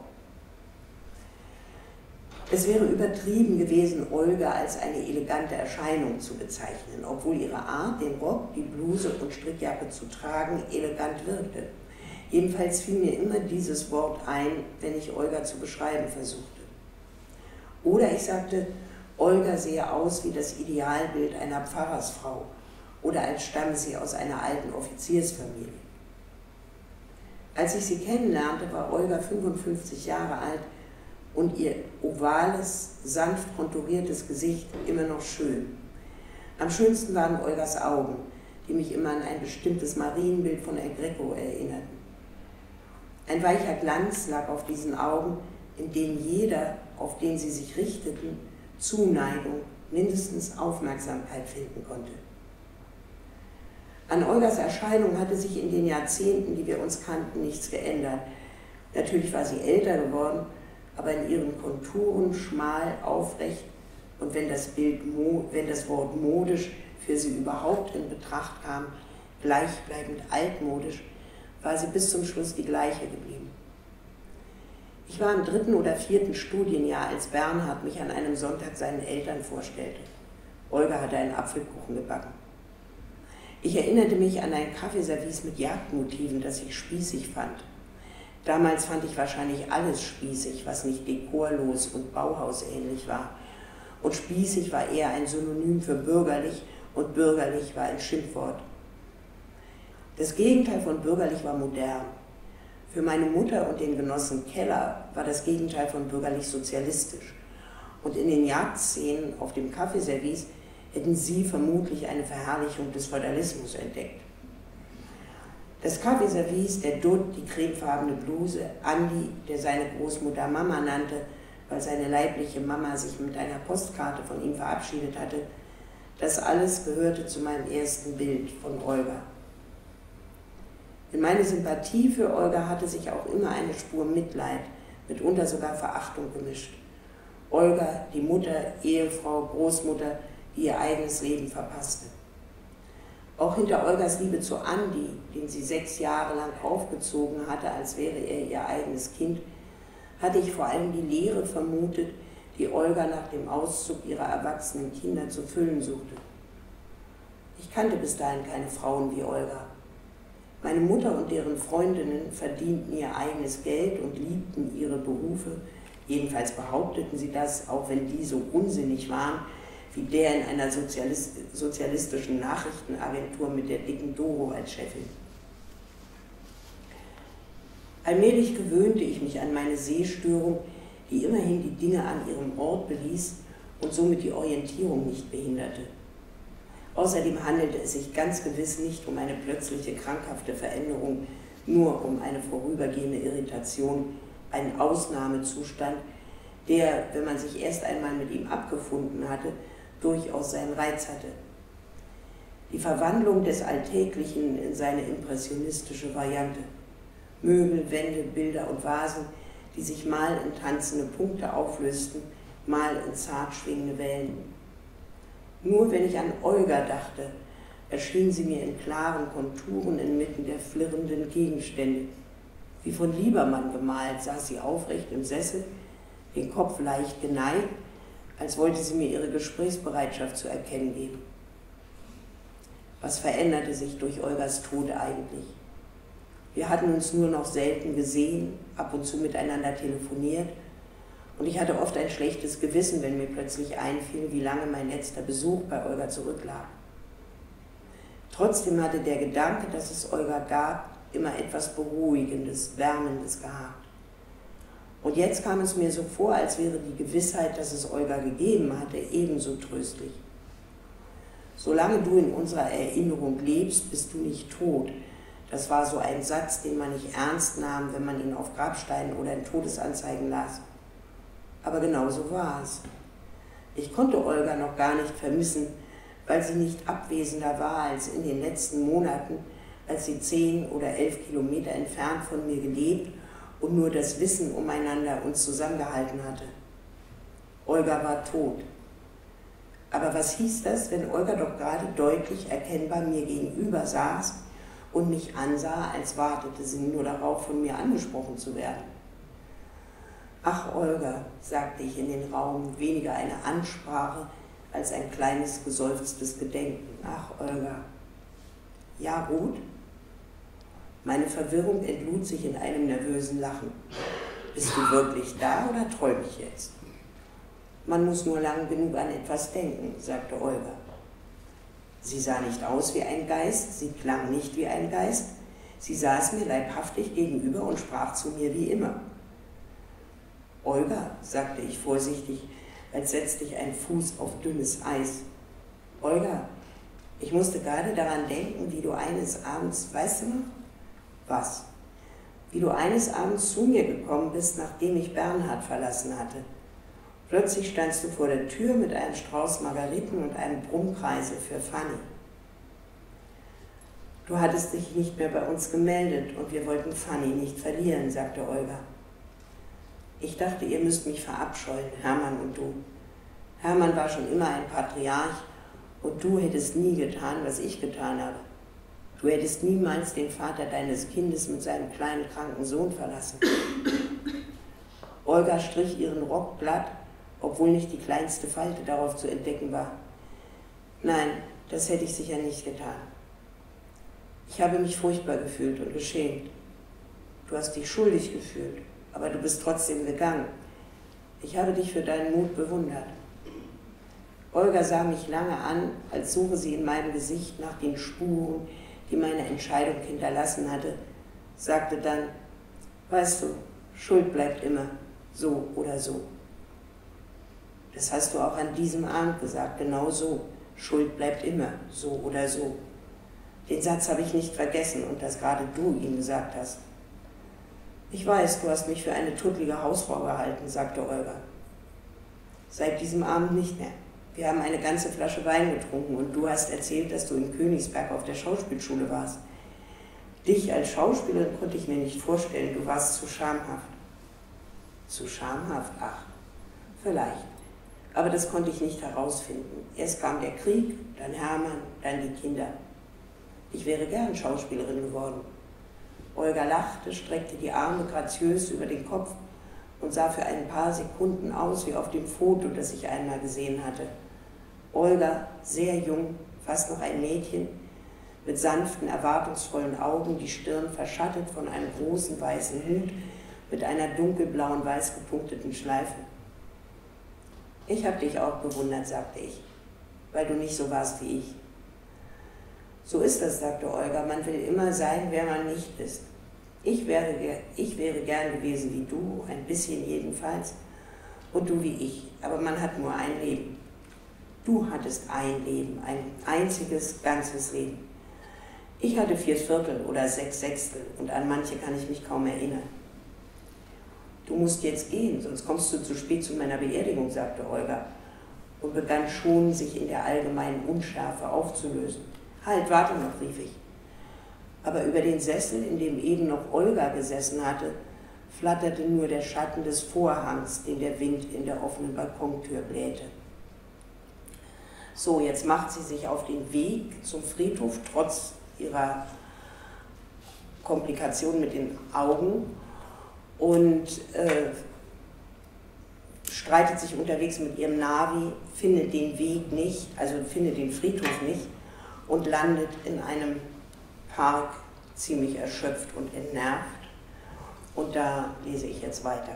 Es wäre übertrieben gewesen, Olga als eine elegante Erscheinung zu bezeichnen, obwohl ihre Art, den Rock, die Bluse und Strickjacke zu tragen, elegant wirkte. Jedenfalls fiel mir immer dieses Wort ein, wenn ich Olga zu beschreiben versuchte. Oder ich sagte, Olga sehe aus wie das Idealbild einer Pfarrersfrau oder als stamme sie aus einer alten Offiziersfamilie. Als ich sie kennenlernte, war Olga fünfundfünfzig Jahre alt und ihr ovales, sanft konturiertes Gesicht immer noch schön. Am schönsten waren Olgas Augen, die mich immer an ein bestimmtes Marienbild von El Greco erinnerten. Ein weicher Glanz lag auf diesen Augen, in denen jeder, auf den sie sich richteten, Zuneigung, mindestens Aufmerksamkeit finden konnte. An Olgas Erscheinung hatte sich in den Jahrzehnten, die wir uns kannten, nichts geändert. Natürlich war sie älter geworden, aber in ihren Konturen schmal, aufrecht und wenn das, Bild, wenn das Wort modisch für sie überhaupt in Betracht kam, gleichbleibend altmodisch, war sie bis zum Schluss die gleiche geblieben. Ich war im dritten oder vierten Studienjahr, als Bernhard mich an einem Sonntag seinen Eltern vorstellte. Olga hatte einen Apfelkuchen gebacken. Ich erinnerte mich an ein Kaffeeservice mit Jagdmotiven, das ich spießig fand. Damals fand ich wahrscheinlich alles spießig, was nicht dekorlos und bauhausähnlich war. Und spießig war eher ein Synonym für bürgerlich und bürgerlich war ein Schimpfwort. Das Gegenteil von bürgerlich war modern. Für meine Mutter und den Genossen Keller war das Gegenteil von bürgerlich sozialistisch. Und in den Jagdszenen auf dem Kaffeeservice hätten sie vermutlich eine Verherrlichung des Feudalismus entdeckt. Das Kaffeeservice, der Dutt, die cremefarbene Bluse, Andi, der seine Großmutter Mama nannte, weil seine leibliche Mama sich mit einer Postkarte von ihm verabschiedet hatte, das alles gehörte zu meinem ersten Bild von Olga. In meine Sympathie für Olga hatte sich auch immer eine Spur Mitleid, mitunter sogar Verachtung gemischt. Olga, die Mutter, Ehefrau, Großmutter, die ihr eigenes Leben verpasste. Auch hinter Olgas Liebe zu Andi, den sie sechs Jahre lang aufgezogen hatte, als wäre er ihr eigenes Kind, hatte ich vor allem die Leere vermutet, die Olga nach dem Auszug ihrer erwachsenen Kinder zu füllen suchte. Ich kannte bis dahin keine Frauen wie Olga. Meine Mutter und deren Freundinnen verdienten ihr eigenes Geld und liebten ihre Berufe, jedenfalls behaupteten sie das, auch wenn die so unsinnig waren, wie der in einer Sozialist sozialistischen Nachrichtenagentur mit der dicken Doro als Chefin. Allmählich gewöhnte ich mich an meine Sehstörung, die immerhin die Dinge an ihrem Ort beließ und somit die Orientierung nicht behinderte. Außerdem handelte es sich ganz gewiss nicht um eine plötzliche krankhafte Veränderung, nur um eine vorübergehende Irritation, einen Ausnahmezustand, der, wenn man sich erst einmal mit ihm abgefunden hatte, durchaus seinen Reiz hatte. Die Verwandlung des Alltäglichen in seine impressionistische Variante. Möbel, Wände, Bilder und Vasen, die sich mal in tanzende Punkte auflösten, mal in zart schwingende Wellen. Nur wenn ich an Olga dachte, erschien sie mir in klaren Konturen inmitten der flirrenden Gegenstände. Wie von Liebermann gemalt, saß sie aufrecht im Sessel, den Kopf leicht geneigt, als wollte sie mir ihre Gesprächsbereitschaft zu erkennen geben. Was veränderte sich durch Olgas Tod eigentlich? Wir hatten uns nur noch selten gesehen, ab und zu miteinander telefoniert, und ich hatte oft ein schlechtes Gewissen, wenn mir plötzlich einfiel, wie lange mein letzter Besuch bei Olga zurücklag. Trotzdem hatte der Gedanke, dass es Olga gab, immer etwas Beruhigendes, Wärmendes gehabt. Und jetzt kam es mir so vor, als wäre die Gewissheit, dass es Olga gegeben hatte, ebenso tröstlich. Solange du in unserer Erinnerung lebst, bist du nicht tot. Das war so ein Satz, den man nicht ernst nahm, wenn man ihn auf Grabsteinen oder in Todesanzeigen las. Aber genau so war es. Ich konnte Olga noch gar nicht vermissen, weil sie nicht abwesender war als in den letzten Monaten, als sie zehn oder elf Kilometer entfernt von mir gelebt und nur das Wissen umeinander uns zusammengehalten hatte. Olga war tot. Aber was hieß das, wenn Olga doch gerade deutlich erkennbar mir gegenüber saß und mich ansah, als wartete sie nur darauf, von mir angesprochen zu werden? Ach, Olga, sagte ich in den Raum, weniger eine Ansprache als ein kleines geseufztes Gedenken. Ach, Olga. Ja, Ruth? Meine Verwirrung entlud sich in einem nervösen Lachen. Bist du wirklich da oder träume ich jetzt? Man muss nur lang genug an etwas denken, sagte Olga. Sie sah nicht aus wie ein Geist, sie klang nicht wie ein Geist, sie saß mir leibhaftig gegenüber und sprach zu mir wie immer. Olga, sagte ich vorsichtig, als setzte ich einen Fuß auf dünnes Eis. Olga, ich musste gerade daran denken, wie du eines Abends, weißt du noch? Was? Wie du eines Abends zu mir gekommen bist, nachdem ich Bernhard verlassen hatte. Plötzlich standst du vor der Tür mit einem Strauß Margariten und einem Brummkreisel für Fanny. Du hattest dich nicht mehr bei uns gemeldet und wir wollten Fanny nicht verlieren, sagte Olga. Ich dachte, ihr müsst mich verabscheuen, Hermann und du. Hermann war schon immer ein Patriarch und du hättest nie getan, was ich getan habe. Du hättest niemals den Vater deines Kindes mit seinem kleinen kranken Sohn verlassen. Olga strich ihren Rock glatt, obwohl nicht die kleinste Falte darauf zu entdecken war. Nein, das hätte ich sicher nicht getan. Ich habe mich furchtbar gefühlt und geschämt. Du hast dich schuldig gefühlt, aber du bist trotzdem gegangen. Ich habe dich für deinen Mut bewundert. Olga sah mich lange an, als suche sie in meinem Gesicht nach den Spuren, die meine Entscheidung hinterlassen hatte, sagte dann, weißt du, Schuld bleibt immer, so oder so. Das hast du auch an diesem Abend gesagt, genau so. Schuld bleibt immer, so oder so. Den Satz habe ich nicht vergessen und dass gerade du ihn gesagt hast. Ich weiß, du hast mich für eine tuttlige Hausfrau gehalten, sagte Olga. Seit diesem Abend nicht mehr. Wir haben eine ganze Flasche Wein getrunken und du hast erzählt, dass du in Königsberg auf der Schauspielschule warst. Dich als Schauspielerin konnte ich mir nicht vorstellen, du warst zu schamhaft. Zu schamhaft? Ach, vielleicht. Aber das konnte ich nicht herausfinden. Erst kam der Krieg, dann Hermann, dann die Kinder. Ich wäre gern Schauspielerin geworden. Olga lachte, streckte die Arme graziös über den Kopf und sah für ein paar Sekunden aus wie auf dem Foto, das ich einmal gesehen hatte. Olga, sehr jung, fast noch ein Mädchen, mit sanften, erwartungsvollen Augen, die Stirn verschattet von einem großen weißen Hut mit einer dunkelblauen, weiß gepunkteten Schleife. Ich habe dich auch bewundert, sagte ich, weil du nicht so warst wie ich. So ist das, sagte Olga, man will immer sein, wer man nicht ist. Ich wäre, ich wäre gern gewesen wie du, ein bisschen jedenfalls, und du wie ich, aber man hat nur ein Leben. Du hattest ein Leben, ein einziges, ganzes Leben. Ich hatte vier Viertel oder sechs Sechstel und an manche kann ich mich kaum erinnern. Du musst jetzt gehen, sonst kommst du zu spät zu meiner Beerdigung, sagte Olga und begann schon, sich in der allgemeinen Unschärfe aufzulösen. Halt, warte noch, rief ich. Aber über den Sessel, in dem eben noch Olga gesessen hatte, flatterte nur der Schatten des Vorhangs, den der Wind in der offenen Balkontür blähte. So, jetzt macht sie sich auf den Weg zum Friedhof, trotz ihrer Komplikation mit den Augen, und äh, streitet sich unterwegs mit ihrem Navi, findet den Weg nicht, also findet den Friedhof nicht und landet in einem Park ziemlich erschöpft und entnervt. Und da lese ich jetzt weiter.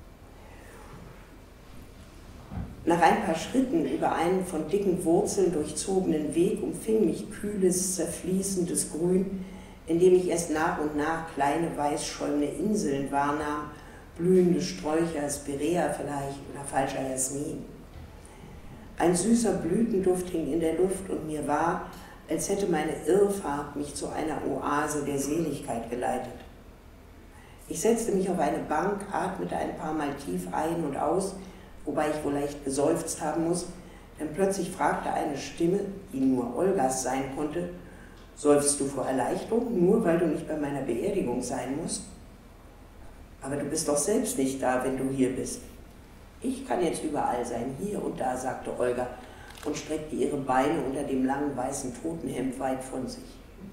Nach ein paar Schritten über einen von dicken Wurzeln durchzogenen Weg umfing mich kühles, zerfließendes Grün, in dem ich erst nach und nach kleine, weiß schäumende Inseln wahrnahm, blühende Sträucher, Spirea vielleicht oder falscher Jasmin. Ein süßer Blütenduft hing in der Luft und mir war, als hätte meine Irrfahrt mich zu einer Oase der Seligkeit geleitet. Ich setzte mich auf eine Bank, atmete ein paar Mal tief ein und aus wobei ich wohl leicht geseufzt haben muss, denn plötzlich fragte eine Stimme, die nur Olgas sein konnte: Seufzt du vor Erleichterung, nur weil du nicht bei meiner Beerdigung sein musst? Aber du bist doch selbst nicht da, wenn du hier bist. Ich kann jetzt überall sein, hier und da, sagte Olga und streckte ihre Beine unter dem langen weißen Totenhemd weit von sich.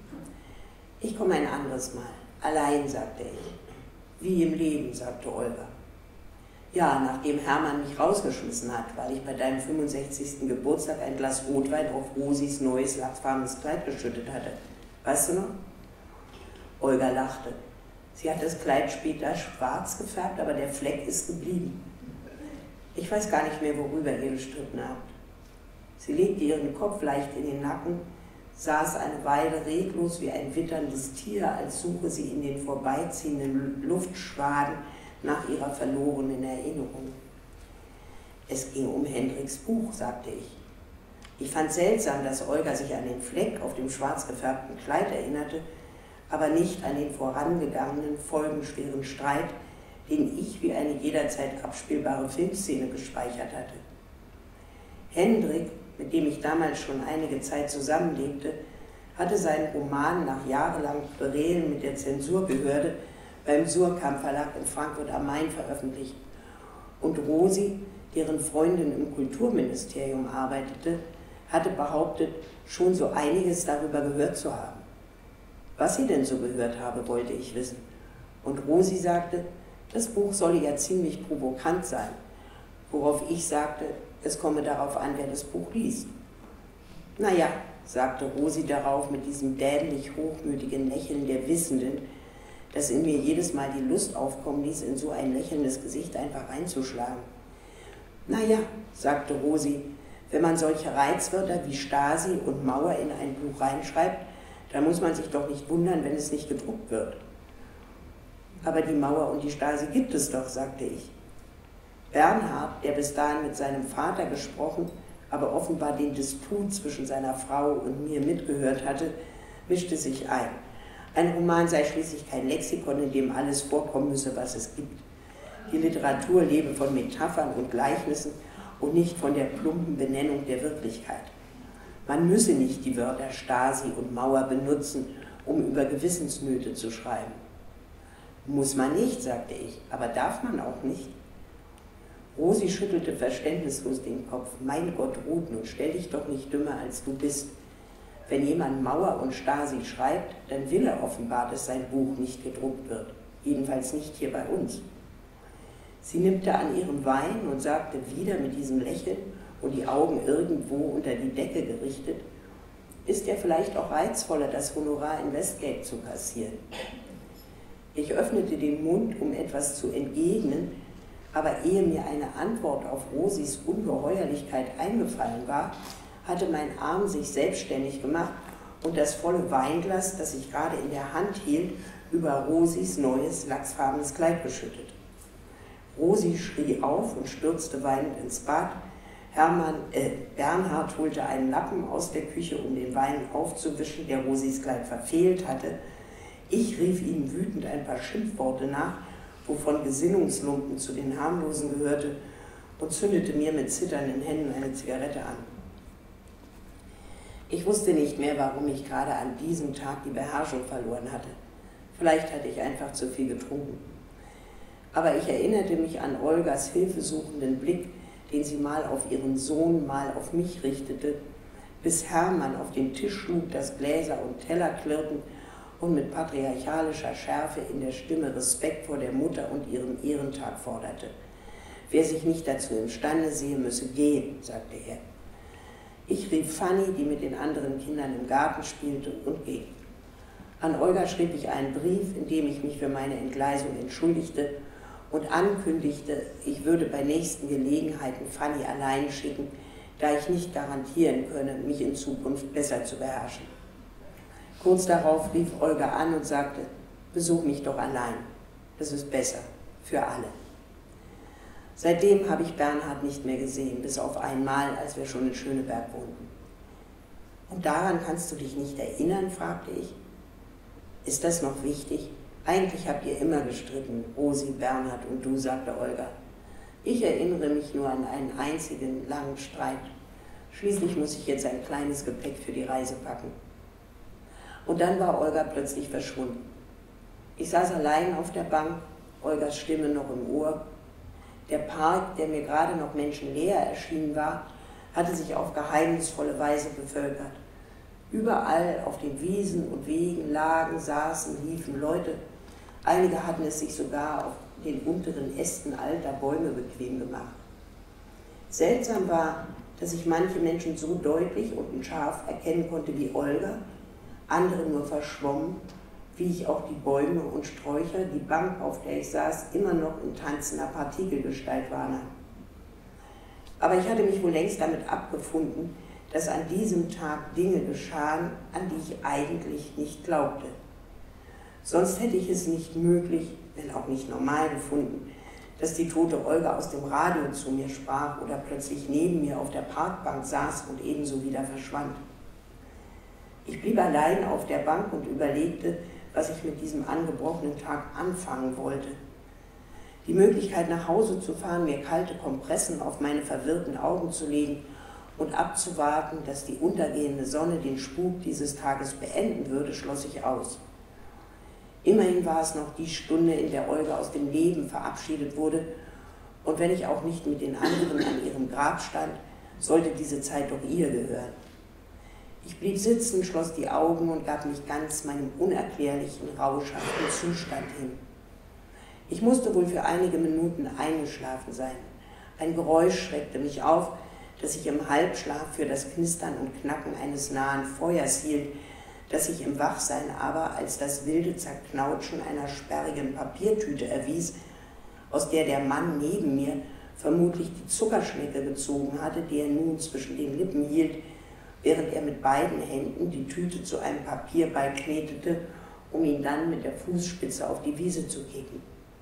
Ich komme ein anderes Mal, allein, sagte ich. Wie im Leben, sagte Olga. Ja, nachdem Hermann mich rausgeschmissen hat, weil ich bei deinem fünfundsechzigsten Geburtstag ein Glas Rotwein auf Rosis neues lachsfarbenes Kleid geschüttet hatte. Weißt du noch? Olga lachte. Sie hat das Kleid später schwarz gefärbt, aber der Fleck ist geblieben. Ich weiß gar nicht mehr, worüber ihr gestritten habt. Sie legte ihren Kopf leicht in den Nacken, saß eine Weile reglos wie ein witterndes Tier, als suche sie in den vorbeiziehenden Luftschwaden nach ihrer verlorenen Erinnerung. Es ging um Hendriks Buch, sagte ich. Ich fand seltsam, dass Olga sich an den Fleck auf dem schwarz gefärbten Kleid erinnerte, aber nicht an den vorangegangenen, folgenschweren Streit, den ich wie eine jederzeit abspielbare Filmszene gespeichert hatte. Hendrik, mit dem ich damals schon einige Zeit zusammenlebte, hatte seinen Roman nach jahrelangem Querelen mit der Zensurbehörde beim Suhrkamp Verlag in Frankfurt am Main veröffentlicht. Und Rosi, deren Freundin im Kulturministerium arbeitete, hatte behauptet, schon so einiges darüber gehört zu haben. Was sie denn so gehört habe, wollte ich wissen. Und Rosi sagte, das Buch solle ja ziemlich provokant sein, worauf ich sagte, es komme darauf an, wer das Buch liest. Naja, sagte Rosi darauf mit diesem dämlich hochmütigen Lächeln der Wissenden, das in mir jedes Mal die Lust aufkommen ließ, in so ein lächelndes Gesicht einfach reinzuschlagen. Naja, sagte Rosi, wenn man solche Reizwörter wie Stasi und Mauer in ein Buch reinschreibt, dann muss man sich doch nicht wundern, wenn es nicht gedruckt wird. Aber die Mauer und die Stasi gibt es doch, sagte ich. Bernhard, der bis dahin mit seinem Vater gesprochen, aber offenbar den Disput zwischen seiner Frau und mir mitgehört hatte, mischte sich ein. Ein Roman sei schließlich kein Lexikon, in dem alles vorkommen müsse, was es gibt. Die Literatur lebe von Metaphern und Gleichnissen und nicht von der plumpen Benennung der Wirklichkeit. Man müsse nicht die Wörter Stasi und Mauer benutzen, um über Gewissensnöte zu schreiben. Muss man nicht, sagte ich, aber darf man auch nicht? Rosi schüttelte verständnislos den Kopf. Mein Gott, Ruth, nun stell dich doch nicht dümmer, als du bist. Wenn jemand Mauer und Stasi schreibt, dann will er offenbar, dass sein Buch nicht gedruckt wird. Jedenfalls nicht hier bei uns. Sie nippte an ihrem Wein und sagte wieder mit diesem Lächeln und die Augen irgendwo unter die Decke gerichtet, ist ja vielleicht auch reizvoller, das Honorar in Westgate zu kassieren. Ich öffnete den Mund, um etwas zu entgegnen, aber ehe mir eine Antwort auf Rosis Ungeheuerlichkeit eingefallen war, hatte mein Arm sich selbstständig gemacht und das volle Weinglas, das ich gerade in der Hand hielt, über Rosis neues lachsfarbenes Kleid geschüttet. Rosi schrie auf und stürzte weinend ins Bad. Hermann, äh, Bernhard holte einen Lappen aus der Küche, um den Wein aufzuwischen, der Rosis Kleid verfehlt hatte. Ich rief ihm wütend ein paar Schimpfworte nach, wovon Gesinnungslumpen zu den Harmlosen gehörte, und zündete mir mit zitternden Händen eine Zigarette an. Ich wusste nicht mehr, warum ich gerade an diesem Tag die Beherrschung verloren hatte. Vielleicht hatte ich einfach zu viel getrunken. Aber ich erinnerte mich an Olgas hilfesuchenden Blick, den sie mal auf ihren Sohn, mal auf mich richtete, bis Hermann auf den Tisch schlug, dass Gläser und Teller klirrten und mit patriarchalischer Schärfe in der Stimme Respekt vor der Mutter und ihrem Ehrentag forderte. Wer sich nicht dazu imstande sehe, müsse gehen, sagte er. Ich rief Fanny, die mit den anderen Kindern im Garten spielte, und ging. An Olga schrieb ich einen Brief, in dem ich mich für meine Entgleisung entschuldigte und ankündigte, ich würde bei nächsten Gelegenheiten Fanny allein schicken, da ich nicht garantieren könne, mich in Zukunft besser zu beherrschen. Kurz darauf rief Olga an und sagte, besuch mich doch allein, das ist besser, für alle. Seitdem habe ich Bernhard nicht mehr gesehen, bis auf einmal, als wir schon in Schöneberg wohnten. Und daran kannst du dich nicht erinnern, fragte ich. Ist das noch wichtig? Eigentlich habt ihr immer gestritten, Rosi, Bernhard und du, sagte Olga. Ich erinnere mich nur an einen einzigen langen Streit. Schließlich muss ich jetzt ein kleines Gepäck für die Reise packen. Und dann war Olga plötzlich verschwunden. Ich saß allein auf der Bank, Olgas Stimme noch im Ohr. Der Park, der mir gerade noch menschenleer erschienen war, hatte sich auf geheimnisvolle Weise bevölkert. Überall auf den Wiesen und Wegen lagen, saßen, liefen Leute. Einige hatten es sich sogar auf den unteren Ästen alter Bäume bequem gemacht. Seltsam war, dass ich manche Menschen so deutlich und scharf erkennen konnte wie Olga, andere nur verschwommen, wie ich auch die Bäume und Sträucher, die Bank, auf der ich saß, immer noch in tanzender Partikelgestalt wahrnahm. Aber ich hatte mich wohl längst damit abgefunden, dass an diesem Tag Dinge geschahen, an die ich eigentlich nicht glaubte. Sonst hätte ich es nicht möglich, wenn auch nicht normal gefunden, dass die tote Olga aus dem Radio zu mir sprach oder plötzlich neben mir auf der Parkbank saß und ebenso wieder verschwand. Ich blieb allein auf der Bank und überlegte, was ich mit diesem angebrochenen Tag anfangen wollte. Die Möglichkeit, nach Hause zu fahren, mir kalte Kompressen auf meine verwirrten Augen zu legen und abzuwarten, dass die untergehende Sonne den Spuk dieses Tages beenden würde, schloss ich aus. Immerhin war es noch die Stunde, in der Olga aus dem Leben verabschiedet wurde, und wenn ich auch nicht mit den anderen an ihrem Grab stand, sollte diese Zeit doch ihr gehören. Ich blieb sitzen, schloss die Augen und gab mich ganz meinem unerklärlichen, rauschhaften Zustand hin. Ich musste wohl für einige Minuten eingeschlafen sein. Ein Geräusch schreckte mich auf, das ich im Halbschlaf für das Knistern und Knacken eines nahen Feuers hielt, das sich im Wachsein aber als das wilde Zerknautschen einer sperrigen Papiertüte erwies, aus der der Mann neben mir vermutlich die Zuckerschnecke gezogen hatte, die er nun zwischen den Lippen hielt, während er mit beiden Händen die Tüte zu einem Papierball knetete, um ihn dann mit der Fußspitze auf die Wiese zu kicken.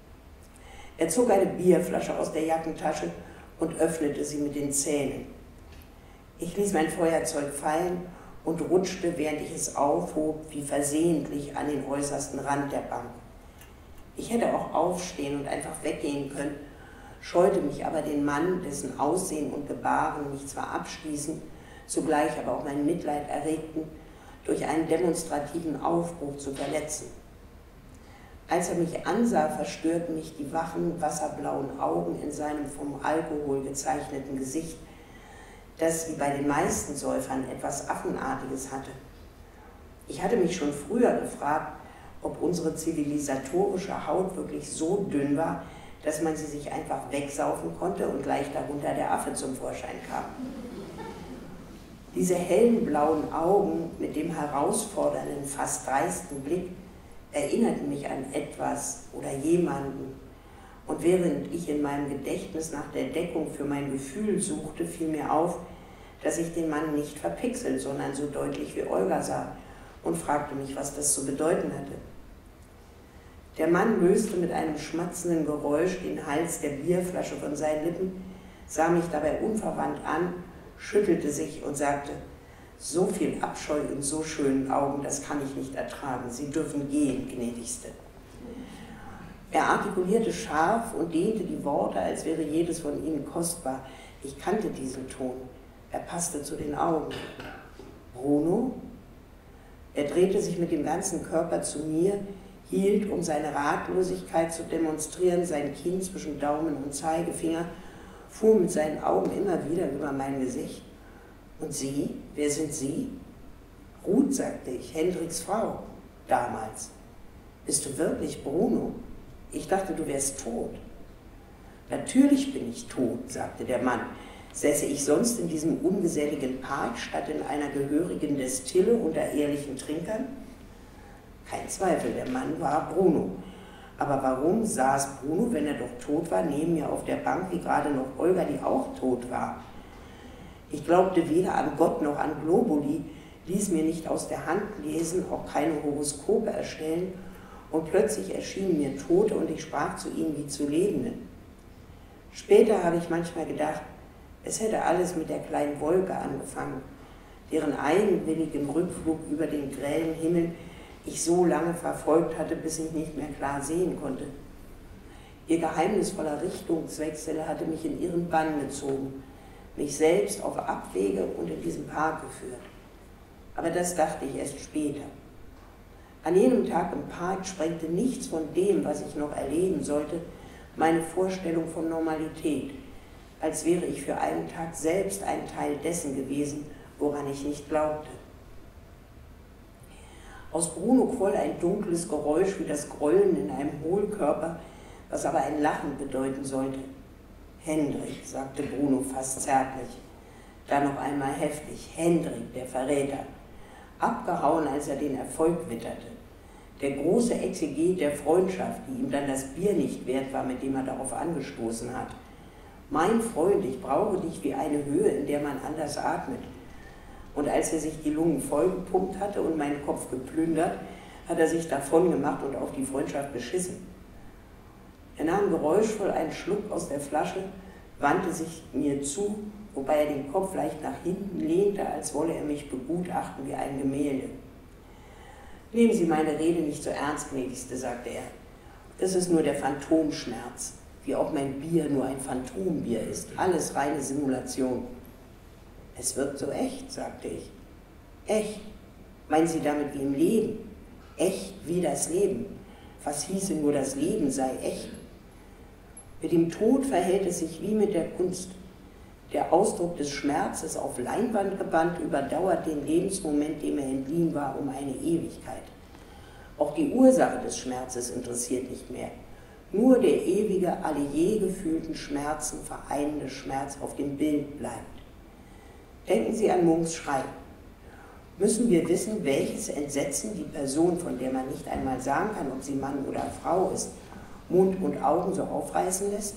Er zog eine Bierflasche aus der Jackentasche und öffnete sie mit den Zähnen. Ich ließ mein Feuerzeug fallen und rutschte, während ich es aufhob, wie versehentlich an den äußersten Rand der Bank. Ich hätte auch aufstehen und einfach weggehen können, scheute mich aber den Mann, dessen Aussehen und Gebaren mich zwar abstießen, zugleich aber auch mein Mitleid erregten, durch einen demonstrativen Aufbruch zu verletzen. Als er mich ansah, verstörten mich die wachen, wasserblauen Augen in seinem vom Alkohol gezeichneten Gesicht, das wie bei den meisten Säufern etwas Affenartiges hatte. Ich hatte mich schon früher gefragt, ob unsere zivilisatorische Haut wirklich so dünn war, dass man sie sich einfach wegsaufen konnte und gleich darunter der Affe zum Vorschein kam. Diese hellen blauen Augen mit dem herausfordernden, fast dreisten Blick erinnerten mich an etwas oder jemanden, und während ich in meinem Gedächtnis nach der Deckung für mein Gefühl suchte, fiel mir auf, dass ich den Mann nicht verpixelt, sondern so deutlich wie Olga sah, und fragte mich, was das zu bedeuten hatte. Der Mann löste mit einem schmatzenden Geräusch den Hals der Bierflasche von seinen Lippen, sah mich dabei unverwandt an, schüttelte sich und sagte: »So viel Abscheu in so schönen Augen, das kann ich nicht ertragen. Sie dürfen gehen, gnädigste.« Er artikulierte scharf und dehnte die Worte, als wäre jedes von ihnen kostbar. Ich kannte diesen Ton. Er passte zu den Augen. »Bruno?« Er drehte sich mit dem ganzen Körper zu mir, hielt, um seine Ratlosigkeit zu demonstrieren, sein Kinn zwischen Daumen und Zeigefinger, fuhr mit seinen Augen immer wieder über mein Gesicht. »Und Sie? Wer sind Sie?« »Ruth«, sagte ich, »Hendriks Frau, damals.« »Bist du wirklich Bruno? Ich dachte, du wärst tot.« »Natürlich bin ich tot«, sagte der Mann. »Säße ich sonst in diesem ungeselligen Park statt in einer gehörigen Destille unter ehrlichen Trinkern?« Kein Zweifel, der Mann war Bruno. Aber warum saß Bruno, wenn er doch tot war, neben mir auf der Bank, wie gerade noch Olga, die auch tot war? Ich glaubte weder an Gott noch an Globuli, ließ mir nicht aus der Hand lesen, auch keine Horoskope erstellen, und plötzlich erschienen mir Tote und ich sprach zu ihnen wie zu Lebenden. Später habe ich manchmal gedacht, es hätte alles mit der kleinen Wolke angefangen, deren eigenwilligen Rückflug über den grellen Himmel ich so lange verfolgt hatte, bis ich nicht mehr klar sehen konnte. Ihr geheimnisvoller Richtungswechsel hatte mich in ihren Bann gezogen, mich selbst auf Abwege und in diesen Park geführt. Aber das dachte ich erst später. An jenem Tag im Park sprengte nichts von dem, was ich noch erleben sollte, meine Vorstellung von Normalität, als wäre ich für einen Tag selbst ein Teil dessen gewesen, woran ich nicht glaubte. Aus Bruno quoll ein dunkles Geräusch wie das Grollen in einem Hohlkörper, was aber ein Lachen bedeuten sollte. Hendrik, sagte Bruno fast zärtlich, dann noch einmal heftig, Hendrik, der Verräter, abgehauen, als er den Erfolg witterte. Der große Exeget der Freundschaft, die ihm dann das Bier nicht wert war, mit dem er darauf angestoßen hat. Mein Freund, ich brauche dich wie eine Höhe, in der man anders atmet. Und als er sich die Lungen vollgepumpt hatte und meinen Kopf geplündert, hat er sich davon gemacht und auf die Freundschaft beschissen. Er nahm geräuschvoll einen Schluck aus der Flasche, wandte sich mir zu, wobei er den Kopf leicht nach hinten lehnte, als wolle er mich begutachten wie ein Gemälde. Nehmen Sie meine Rede nicht so ernst, gnädigste, sagte er. Das ist nur der Phantomschmerz, wie auch mein Bier nur ein Phantombier ist, alles reine Simulation. Es wirkt so echt, sagte ich. Echt? Meinen Sie damit wie im Leben? Echt wie das Leben? Was hieße nur, das Leben sei echt? Mit dem Tod verhält es sich wie mit der Kunst. Der Ausdruck des Schmerzes auf Leinwand gebannt überdauert den Lebensmoment, dem er entliehen war, um eine Ewigkeit. Auch die Ursache des Schmerzes interessiert nicht mehr. Nur der ewige, alle je gefühlten Schmerzen vereinende Schmerz auf dem Bild bleibt. Denken Sie an Munks Schrei. Müssen wir wissen, welches Entsetzen die Person, von der man nicht einmal sagen kann, ob sie Mann oder Frau ist, Mund und Augen so aufreißen lässt?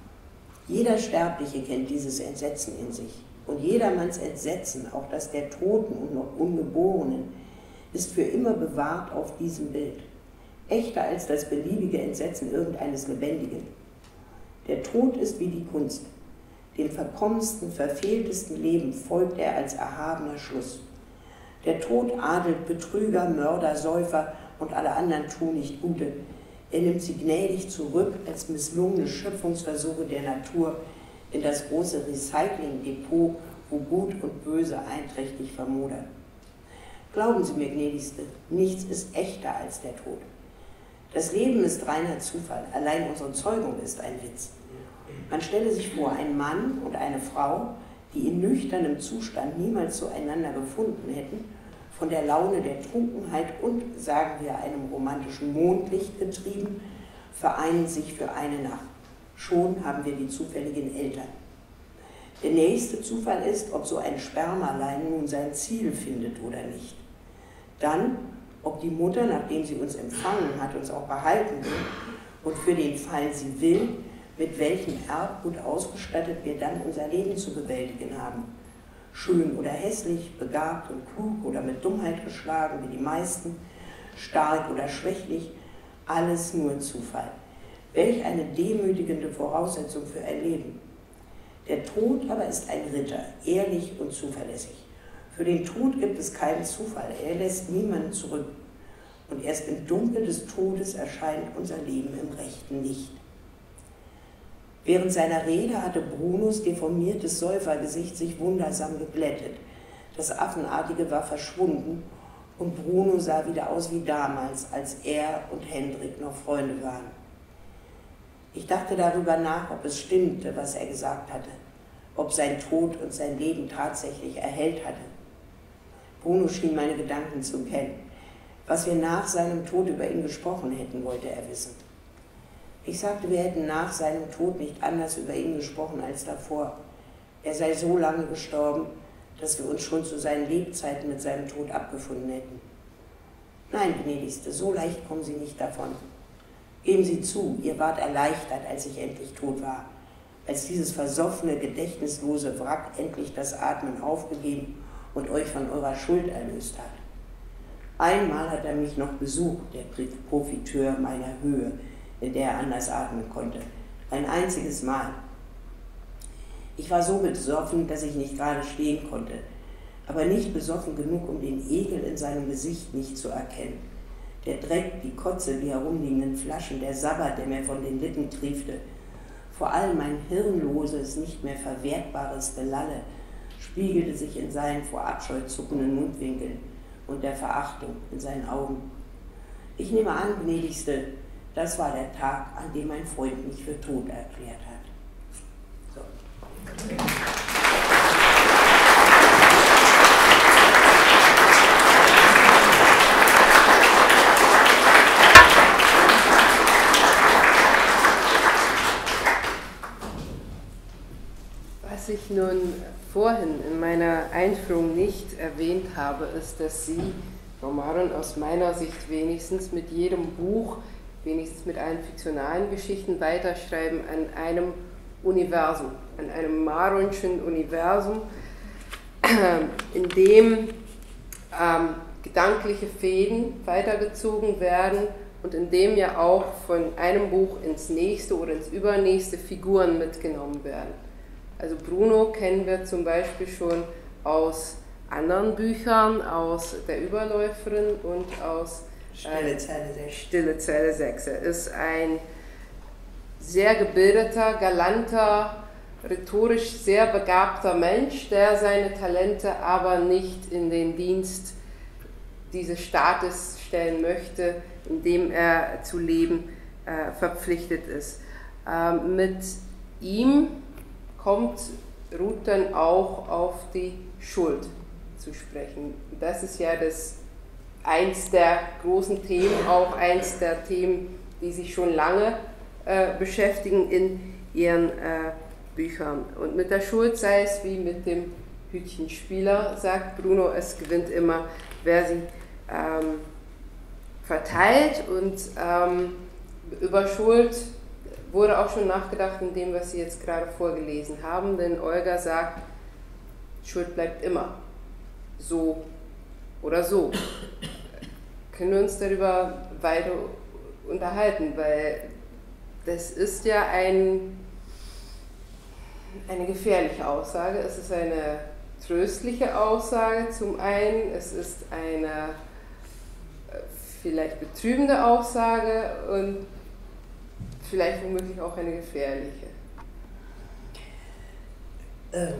Jeder Sterbliche kennt dieses Entsetzen in sich. Und jedermanns Entsetzen, auch das der Toten und noch Ungeborenen, ist für immer bewahrt auf diesem Bild. Echter als das beliebige Entsetzen irgendeines Lebendigen. Der Tod ist wie die Kunst. Dem verkommensten, verfehltesten Leben folgt er als erhabener Schluss. Der Tod adelt Betrüger, Mörder, Säufer und alle anderen Tunichtgute. Er nimmt sie gnädig zurück als misslungene Schöpfungsversuche der Natur in das große Recycling-Depot, wo Gut und Böse einträchtig vermodern. Glauben Sie mir, gnädigste, nichts ist echter als der Tod. Das Leben ist reiner Zufall, allein unsere Zeugung ist ein Witz. Man stelle sich vor, ein Mann und eine Frau, die in nüchternem Zustand niemals zueinander gefunden hätten, von der Laune der Trunkenheit und, sagen wir, einem romantischen Mondlicht getrieben, vereinen sich für eine Nacht. Schon haben wir die zufälligen Eltern. Der nächste Zufall ist, ob so ein Spermalein nun sein Ziel findet oder nicht. Dann, ob die Mutter, nachdem sie uns empfangen hat, uns auch behalten will und für den Fall sie will, mit welchem Erbgut ausgestattet wir dann unser Leben zu bewältigen haben. Schön oder hässlich, begabt und klug oder mit Dummheit geschlagen wie die meisten, stark oder schwächlich, alles nur Zufall. Welch eine demütigende Voraussetzung für ein Leben. Der Tod aber ist ein Ritter, ehrlich und zuverlässig. Für den Tod gibt es keinen Zufall, er lässt niemanden zurück. Und erst im Dunkel des Todes erscheint unser Leben im rechten Licht. Während seiner Rede hatte Brunos deformiertes Säufergesicht sich wundersam geglättet. Das Affenartige war verschwunden und Bruno sah wieder aus wie damals, als er und Hendrik noch Freunde waren. Ich dachte darüber nach, ob es stimmte, was er gesagt hatte, ob sein Tod und sein Leben tatsächlich erhellt hatte. Bruno schien meine Gedanken zu kennen. Was wir nach seinem Tod über ihn gesprochen hätten, wollte er wissen. Ich sagte, wir hätten nach seinem Tod nicht anders über ihn gesprochen als davor. Er sei so lange gestorben, dass wir uns schon zu seinen Lebzeiten mit seinem Tod abgefunden hätten. Nein, gnädigste, so leicht kommen Sie nicht davon. Geben Sie zu, ihr wart erleichtert, als ich endlich tot war, als dieses versoffene, gedächtnislose Wrack endlich das Atmen aufgegeben und euch von eurer Schuld erlöst hat. Einmal hat er mich noch besucht, der Profiteur meiner Höhe, in der er anders atmen konnte. Ein einziges Mal. Ich war so besoffen, dass ich nicht gerade stehen konnte, aber nicht besoffen genug, um den Ekel in seinem Gesicht nicht zu erkennen. Der Dreck, die Kotze, die herumliegenden Flaschen, der Sabbat, der mir von den Lippen triefte, vor allem mein hirnloses, nicht mehr verwertbares Gelalle, spiegelte sich in seinen vor Abscheu zuckenden Mundwinkeln und der Verachtung in seinen Augen. Ich nehme an, gnädigste, das war der Tag, an dem mein Freund mich für tot erklärt hat. So. Was ich nun vorhin in meiner Einführung nicht erwähnt habe, ist, dass Sie, Frau Maron, aus meiner Sicht wenigstens mit jedem Buch, wenigstens mit allen fiktionalen Geschichten weiterschreiben an einem Universum, an einem Maronschen Universum, in dem ähm, gedankliche Fäden weitergezogen werden und in dem ja auch von einem Buch ins nächste oder ins übernächste Figuren mitgenommen werden. Also Bruno kennen wir zum Beispiel schon aus anderen Büchern, aus Der Überläuferin und aus Stille Zeile sechs. Stille Zeile sechs. Er ist ein sehr gebildeter, galanter, rhetorisch sehr begabter Mensch, der seine Talente aber nicht in den Dienst dieses Staates stellen möchte, in dem er zu leben äh, verpflichtet ist. Ähm, mit ihm kommt Ruth dann auch auf die Schuld zu sprechen. Das ist ja das eins der großen Themen, auch eins der Themen, die sich schon lange äh, beschäftigen in ihren äh, Büchern. Und mit der Schuld sei es wie mit dem Hütchenspieler, sagt Bruno, es gewinnt immer, wer sie ähm, verteilt. Und ähm, über Schuld wurde auch schon nachgedacht in dem, was Sie jetzt gerade vorgelesen haben, denn Olga sagt, Schuld bleibt immer so oder so. Können wir uns darüber weiter unterhalten, weil das ist ja ein, eine gefährliche Aussage. Es ist eine tröstliche Aussage zum einen, es ist eine vielleicht betrübende Aussage und vielleicht womöglich auch eine gefährliche. Ähm,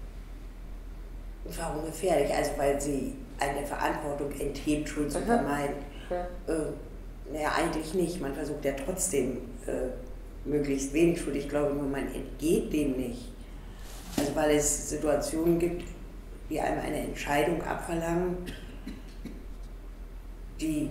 warum gefährlich? Also weil sie eine Verantwortung enthebt, Schuld zu vermeiden. Ja. Äh, naja, eigentlich nicht. Man versucht ja trotzdem äh, möglichst wenig Schuld. Ich glaube nur, man entgeht dem nicht. Also weil es Situationen gibt, die einem eine Entscheidung abverlangen, die,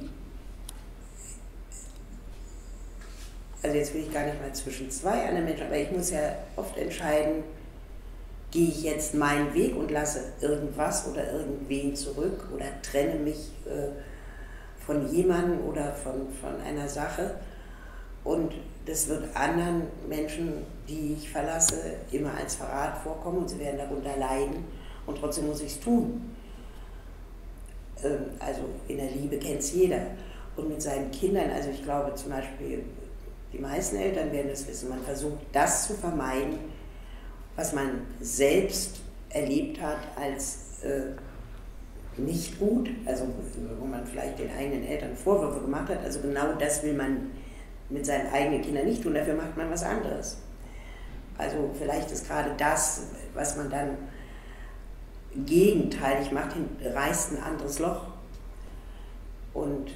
also jetzt will ich gar nicht mal zwischen zwei anderen Menschen, aber ich muss ja oft entscheiden, gehe ich jetzt meinen Weg und lasse irgendwas oder irgendwen zurück oder trenne mich äh, von jemandem oder von, von einer Sache, und das wird anderen Menschen, die ich verlasse, immer als Verrat vorkommen und sie werden darunter leiden und trotzdem muss ich es tun. Ähm, also in der Liebe kennt es jeder. Und mit seinen Kindern, also ich glaube zum Beispiel, die meisten Eltern werden das wissen, man versucht das zu vermeiden, was man selbst erlebt hat als äh, nicht gut, also wo man vielleicht den eigenen Eltern Vorwürfe gemacht hat, also genau das will man mit seinen eigenen Kindern nicht tun, dafür macht man was anderes. Also vielleicht ist gerade das, was man dann gegenteilig macht, reißt ein anderes Loch. Und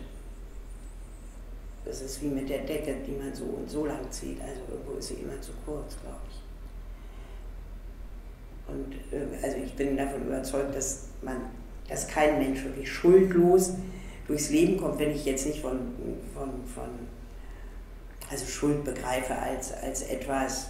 das ist wie mit der Decke, die man so und so lang zieht, also irgendwo ist sie immer zu kurz, glaube ich. Und äh, also ich bin davon überzeugt, dass man, dass kein Mensch wirklich schuldlos durchs Leben kommt, wenn ich jetzt nicht von, von, von also Schuld begreife als, als etwas,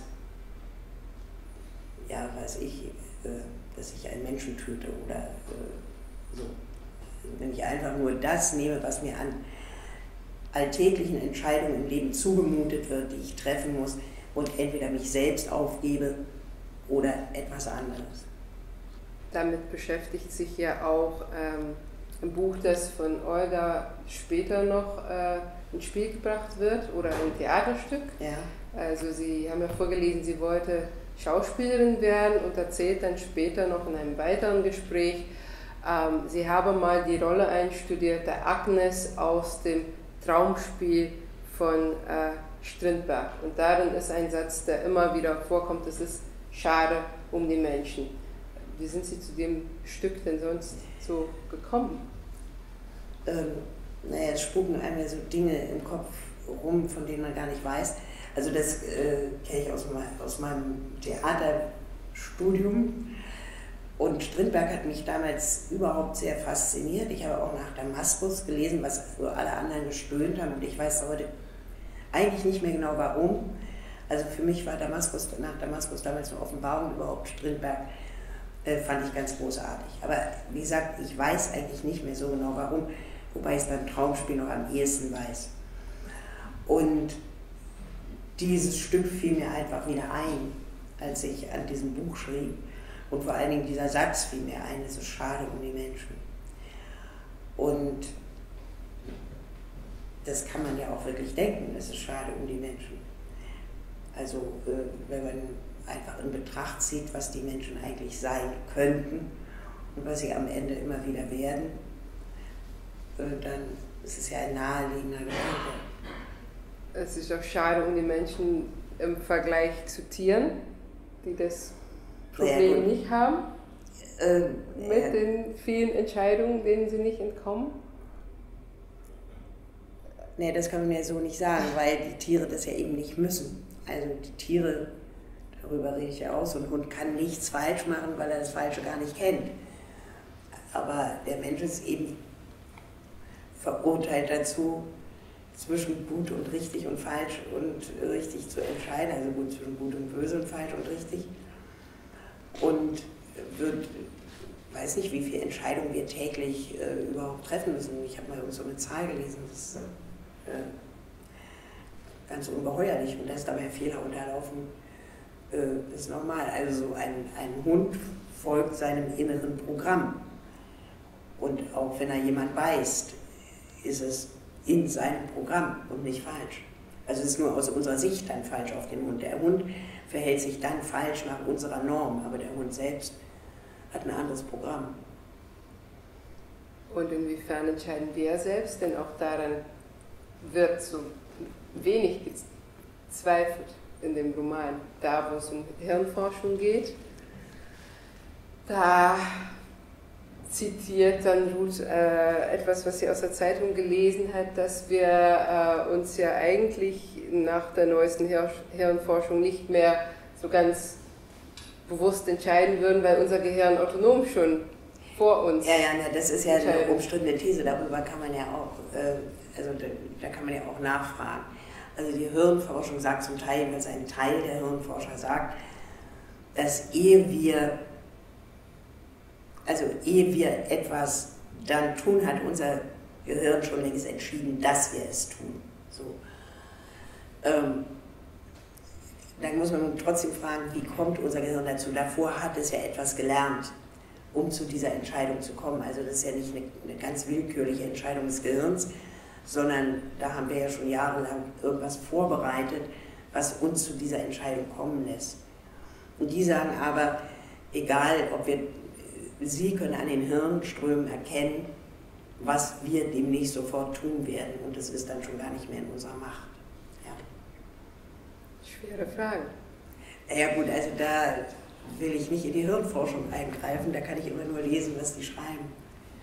ja, weiß ich, äh, dass ich einen Menschen töte oder äh, so. Wenn ich einfach nur das nehme, was mir an alltäglichen Entscheidungen im Leben zugemutet wird, die ich treffen muss, und entweder mich selbst aufgebe oder etwas anderes. Damit beschäftigt sich ja auch ähm, ein Buch, das von Olga später noch äh, ins Spiel gebracht wird, oder ein Theaterstück. Ja. Also Sie haben ja vorgelesen, sie wollte Schauspielerin werden und erzählt dann später noch in einem weiteren Gespräch, Ähm, sie habe mal die Rolle einstudiert, der Agnes aus dem Traumspiel von äh, Strindberg. Und darin ist ein Satz, der immer wieder vorkommt, es ist schade um die Menschen. Wie sind Sie zu dem Stück denn sonst so gekommen? Ähm, naja, es spuken einem ja so Dinge im Kopf rum, von denen man gar nicht weiß. Also das äh, kenne ich aus, aus meinem Theaterstudium. Und Strindberg hat mich damals überhaupt sehr fasziniert. Ich habe auch nach Damaskus gelesen, was alle anderen gestöhnt haben. Und ich weiß heute eigentlich nicht mehr genau warum. Also für mich war Damaskus, nach Damaskus damals eine Offenbarung, überhaupt Strindberg äh, fand ich ganz großartig. Aber wie gesagt, ich weiß eigentlich nicht mehr so genau warum, wobei ich es beim Traumspiel noch am ehesten weiß. Und dieses Stück fiel mir einfach wieder ein, als ich an diesem Buch schrieb. Und vor allen Dingen dieser Satz fiel mir ein, es ist schade um die Menschen. Und das kann man ja auch wirklich denken, es ist schade um die Menschen. Also wenn man einfach in Betracht zieht, was die Menschen eigentlich sein könnten und was sie am Ende immer wieder werden, dann ist es ja ein naheliegender Gedanke. Es ist auch schade um die Menschen im Vergleich zu Tieren, die das Problem nicht haben, ähm, mit äh, den vielen Entscheidungen, denen sie nicht entkommen? Nee, das kann man ja so nicht sagen, weil die Tiere das ja eben nicht müssen. Also die Tiere, darüber rede ich ja auch, so ein Hund kann nichts falsch machen, weil er das Falsche gar nicht kennt. Aber der Mensch ist eben verurteilt dazu, zwischen gut und richtig und falsch und richtig zu entscheiden, also gut zwischen gut und böse und falsch und richtig. Und wird, weiß nicht, wie viele Entscheidungen wir täglich äh, überhaupt treffen müssen. Ich habe mal so eine Zahl gelesen, das ist äh, ganz ungeheuerlich und dass dabei Fehler unterlaufen, äh, ist normal. Also so ein, ein Hund folgt seinem inneren Programm. Und auch wenn er jemand beißt, ist es in seinem Programm und nicht falsch. Also es ist nur aus unserer Sicht dann falsch auf den Hund. Der Hund verhält sich dann falsch nach unserer Norm, aber der Hund selbst hat ein anderes Programm. Und inwiefern entscheiden wir selbst? Denn auch daran wird so wenig gezweifelt in dem Roman. Da, wo es um Hirnforschung geht, da zitiert dann Ruth äh, etwas, was sie aus der Zeitung gelesen hat, dass wir äh, uns ja eigentlich nach der neuesten Hir Hirnforschung nicht mehr so ganz bewusst entscheiden würden, weil unser Gehirn autonom schon vor uns. Ja, ja, na, das ist ja eine umstrittene These, darüber kann man ja auch, äh, also da, da kann man ja auch nachfragen. Also die Hirnforschung sagt zum Teil, also ein Teil der Hirnforscher sagt, dass ehe wir Also ehe wir etwas dann tun, hat unser Gehirn schon längst entschieden, dass wir es tun. So. Ähm, dann muss man trotzdem fragen, wie kommt unser Gehirn dazu? Davor hat es ja etwas gelernt, um zu dieser Entscheidung zu kommen. Also das ist ja nicht eine, eine ganz willkürliche Entscheidung des Gehirns, sondern da haben wir ja schon jahrelang irgendwas vorbereitet, was uns zu dieser Entscheidung kommen lässt. Und die sagen aber, egal ob wir Sie können an den Hirnströmen erkennen, was wir demnächst sofort tun werden. Und das ist dann schon gar nicht mehr in unserer Macht. Ja. Schwere Frage. Ja gut, also da will ich nicht in die Hirnforschung eingreifen. Da kann ich immer nur lesen, was die schreiben.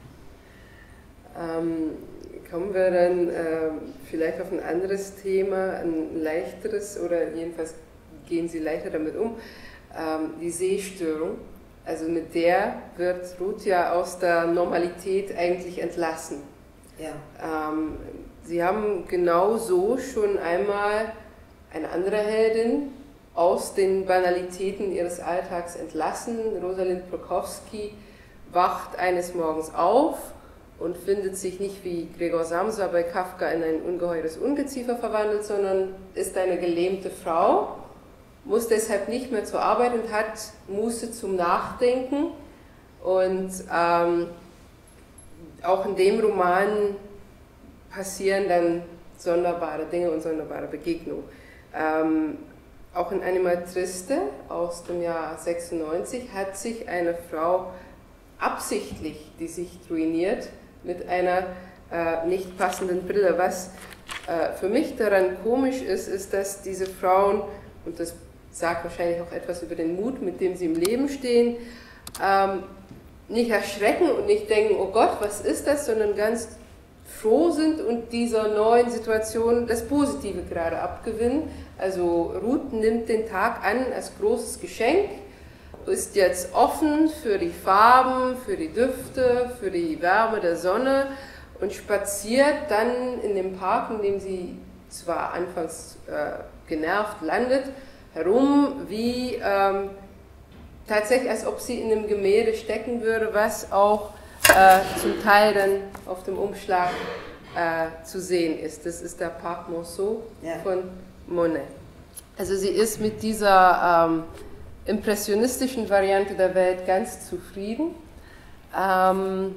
Ähm, kommen wir dann äh, vielleicht auf ein anderes Thema, ein leichteres, oder jedenfalls gehen Sie leichter damit um, ähm, die Sehstörung. Also mit der wird Ruth ja aus der Normalität eigentlich entlassen. Ja. Ähm, Sie haben genau so schon einmal eine andere Heldin aus den Banalitäten ihres Alltags entlassen. Rosalind Prokofsky wacht eines Morgens auf und findet sich nicht wie Gregor Samsa bei Kafka in ein ungeheures Ungeziefer verwandelt, sondern ist eine gelähmte Frau, muss deshalb nicht mehr zur Arbeit und hat Muße zum Nachdenken. Und ähm, auch in dem Roman passieren dann sonderbare Dinge und sonderbare Begegnungen. Ähm, auch in Animal Triste aus dem Jahr sechsundneunzig hat sich eine Frau absichtlich die Sicht ruiniert mit einer äh, nicht passenden Brille. Was äh, für mich daran komisch ist, ist, dass diese Frauen, und das sagt wahrscheinlich auch etwas über den Mut, mit dem sie im Leben stehen, ähm, nicht erschrecken und nicht denken, oh Gott, was ist das, sondern ganz froh sind und dieser neuen Situation das Positive gerade abgewinnen. Also Ruth nimmt den Tag an als großes Geschenk, ist jetzt offen für die Farben, für die Düfte, für die Wärme der Sonne und spaziert dann in dem Park, in dem sie zwar anfangs äh, genervt landet, herum, wie ähm, tatsächlich, als ob sie in einem Gemälde stecken würde, was auch äh, zum Teil dann auf dem Umschlag äh, zu sehen ist. Das ist der Parc Monceau ja. von Monet. Also sie ist mit dieser ähm, impressionistischen Variante der Welt ganz zufrieden, ähm,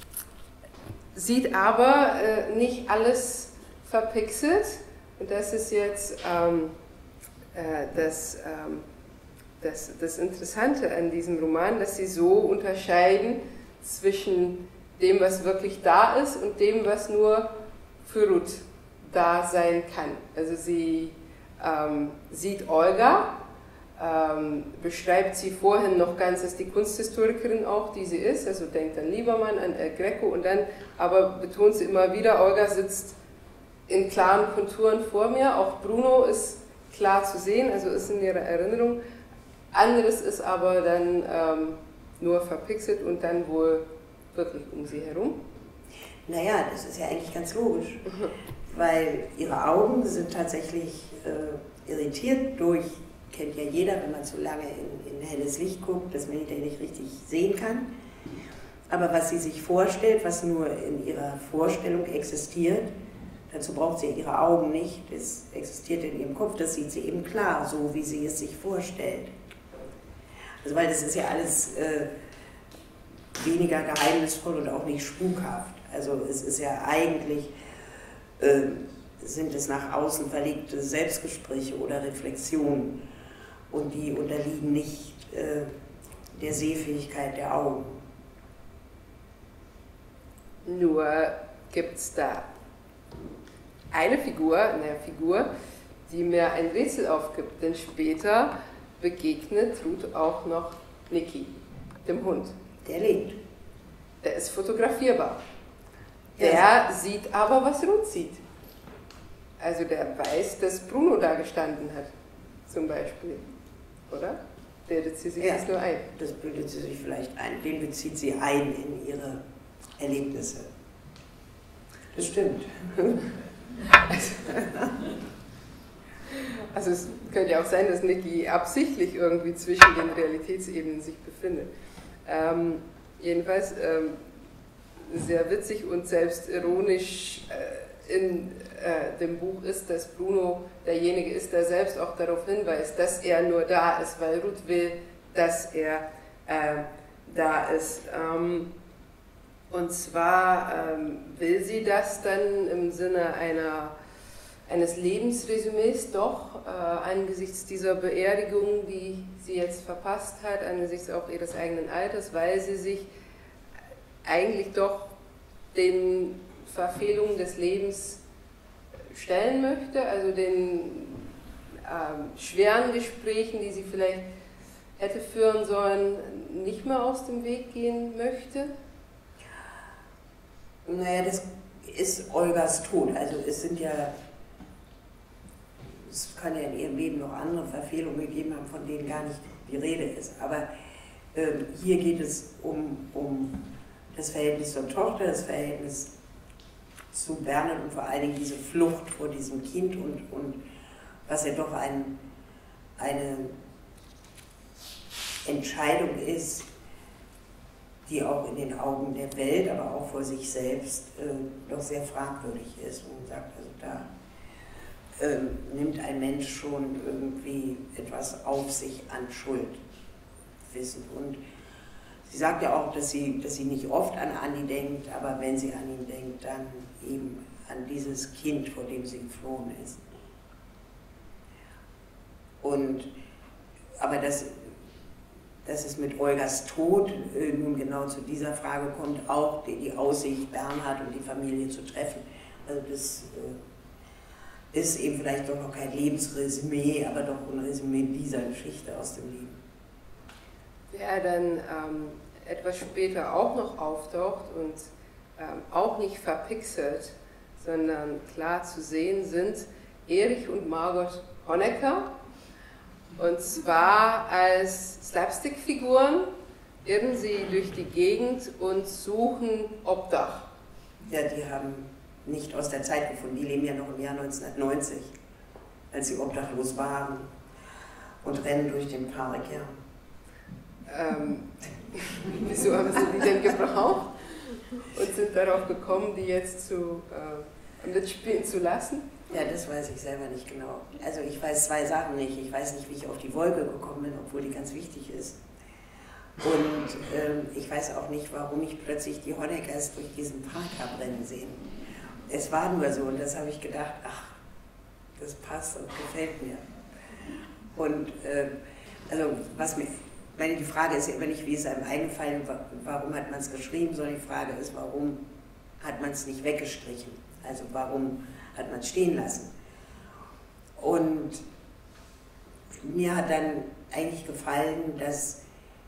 sieht aber äh, nicht alles verpixelt. Und das ist jetzt ähm, äh, das, ähm, das, das Interessante an diesem Roman, dass sie so unterscheiden zwischen dem, was wirklich da ist und dem, was nur für Ruth da sein kann. Also sie ähm, sieht Olga, ähm, beschreibt sie vorhin noch ganz als die Kunsthistorikerin auch, die sie ist, also denkt an Liebermann, an El Greco und dann aber betont sie immer wieder, Olga sitzt in klaren Konturen vor mir, auch Bruno ist klar zu sehen, also ist in ihrer Erinnerung. Anderes ist aber dann ähm, nur verpixelt und dann wohl wirklich um sie herum. Naja, das ist ja eigentlich ganz logisch, weil ihre Augen sind tatsächlich äh, irritiert durch, kennt ja jeder, wenn man zu lange in, in helles Licht guckt, dass man hinterher nicht richtig sehen kann. Aber was sie sich vorstellt, was nur in ihrer Vorstellung existiert, dazu braucht sie ihre Augen nicht, das existiert in ihrem Kopf, das sieht sie eben klar, so wie sie es sich vorstellt. Also weil das ist ja alles äh, weniger geheimnisvoll und auch nicht spukhaft. Also es ist ja eigentlich, äh, sind es nach außen verlegte Selbstgespräche oder Reflexionen und die unterliegen nicht äh, der Sehfähigkeit der Augen. Nur gibt es da eine Figur, eine Figur, die mir ein Rätsel aufgibt, denn später begegnet Ruth auch noch Niki, dem Hund. Der lebt. Der ist fotografierbar. Der ja. sieht aber, was Ruth sieht. Also der weiß, dass Bruno da gestanden hat, zum Beispiel. Oder? Bildet sie sich ja, das nur ein? Das bildet sie sich vielleicht ein. Den bezieht sie ein in ihre Erlebnisse. Das stimmt. Also es könnte ja auch sein, dass Niki absichtlich irgendwie zwischen den Realitätsebenen sich befindet. Ähm, jedenfalls ähm, sehr witzig und selbst ironisch äh, in äh, dem Buch ist, dass Bruno derjenige ist, der selbst auch darauf hinweist, dass er nur da ist, weil Ruth will, dass er äh, da ist. Ähm, und zwar ähm, will sie das dann im Sinne einer eines Lebensresümees doch, äh, angesichts dieser Beerdigung, die sie jetzt verpasst hat, angesichts auch ihres eigenen Alters, weil sie sich eigentlich doch den Verfehlungen des Lebens stellen möchte, also den äh, schweren Gesprächen, die sie vielleicht hätte führen sollen, nicht mehr aus dem Weg gehen möchte? Naja, das ist Olgas Tod, also es sind ja Es kann ja in ihrem Leben noch andere Verfehlungen gegeben haben, von denen gar nicht die Rede ist. Aber ähm, hier geht es um, um das Verhältnis zur Tochter, das Verhältnis zu Bernhard und vor allen Dingen diese Flucht vor diesem Kind und, und was ja doch ein, eine Entscheidung ist, die auch in den Augen der Welt, aber auch vor sich selbst äh, doch sehr fragwürdig ist. Und man sagt, also da Ähm, nimmt ein Mensch schon irgendwie etwas auf sich an Schuld, wissen. Und sie sagt ja auch, dass sie, dass sie nicht oft an Anni denkt, aber wenn sie an ihn denkt, dann eben an dieses Kind, vor dem sie geflohen ist. Und, aber das, dass es mit Olgas Tod äh, nun genau zu dieser Frage kommt, auch die, die Aussicht, Bernhard und die Familie zu treffen. Also das äh, ist eben vielleicht doch noch kein Lebensresümee, aber doch ein Resümee dieser Geschichte aus dem Leben. Der dann ähm, etwas später auch noch auftaucht und ähm, auch nicht verpixelt, sondern klar zu sehen sind Erich und Margot Honecker. Und zwar als Slapstick-Figuren irren sie durch die Gegend und suchen Obdach. Ja, die haben nicht aus der Zeit gefunden, die leben ja noch im Jahr neunzehnhundertneunzig, als sie obdachlos waren und rennen durch den Park, ja. Ähm, wieso haben sie die denn gebraucht und sind darauf gekommen, die jetzt zu, äh, mitspielen zu lassen? Ja, das weiß ich selber nicht genau. Also ich weiß zwei Sachen nicht. Ich weiß nicht, wie ich auf die Wolke gekommen bin, obwohl die ganz wichtig ist. Und ähm, ich weiß auch nicht, warum ich plötzlich die Honeckers durch diesen Park habe rennen sehen. Es war nur so und das habe ich gedacht, ach, das passt und gefällt mir. Und äh, also was mir, meine, die Frage ist ja immer nicht, wie es einem eingefallen, warum hat man es geschrieben, sondern die Frage ist, warum hat man es nicht weggestrichen? Also warum hat man es stehen lassen. Und mir hat dann eigentlich gefallen, dass,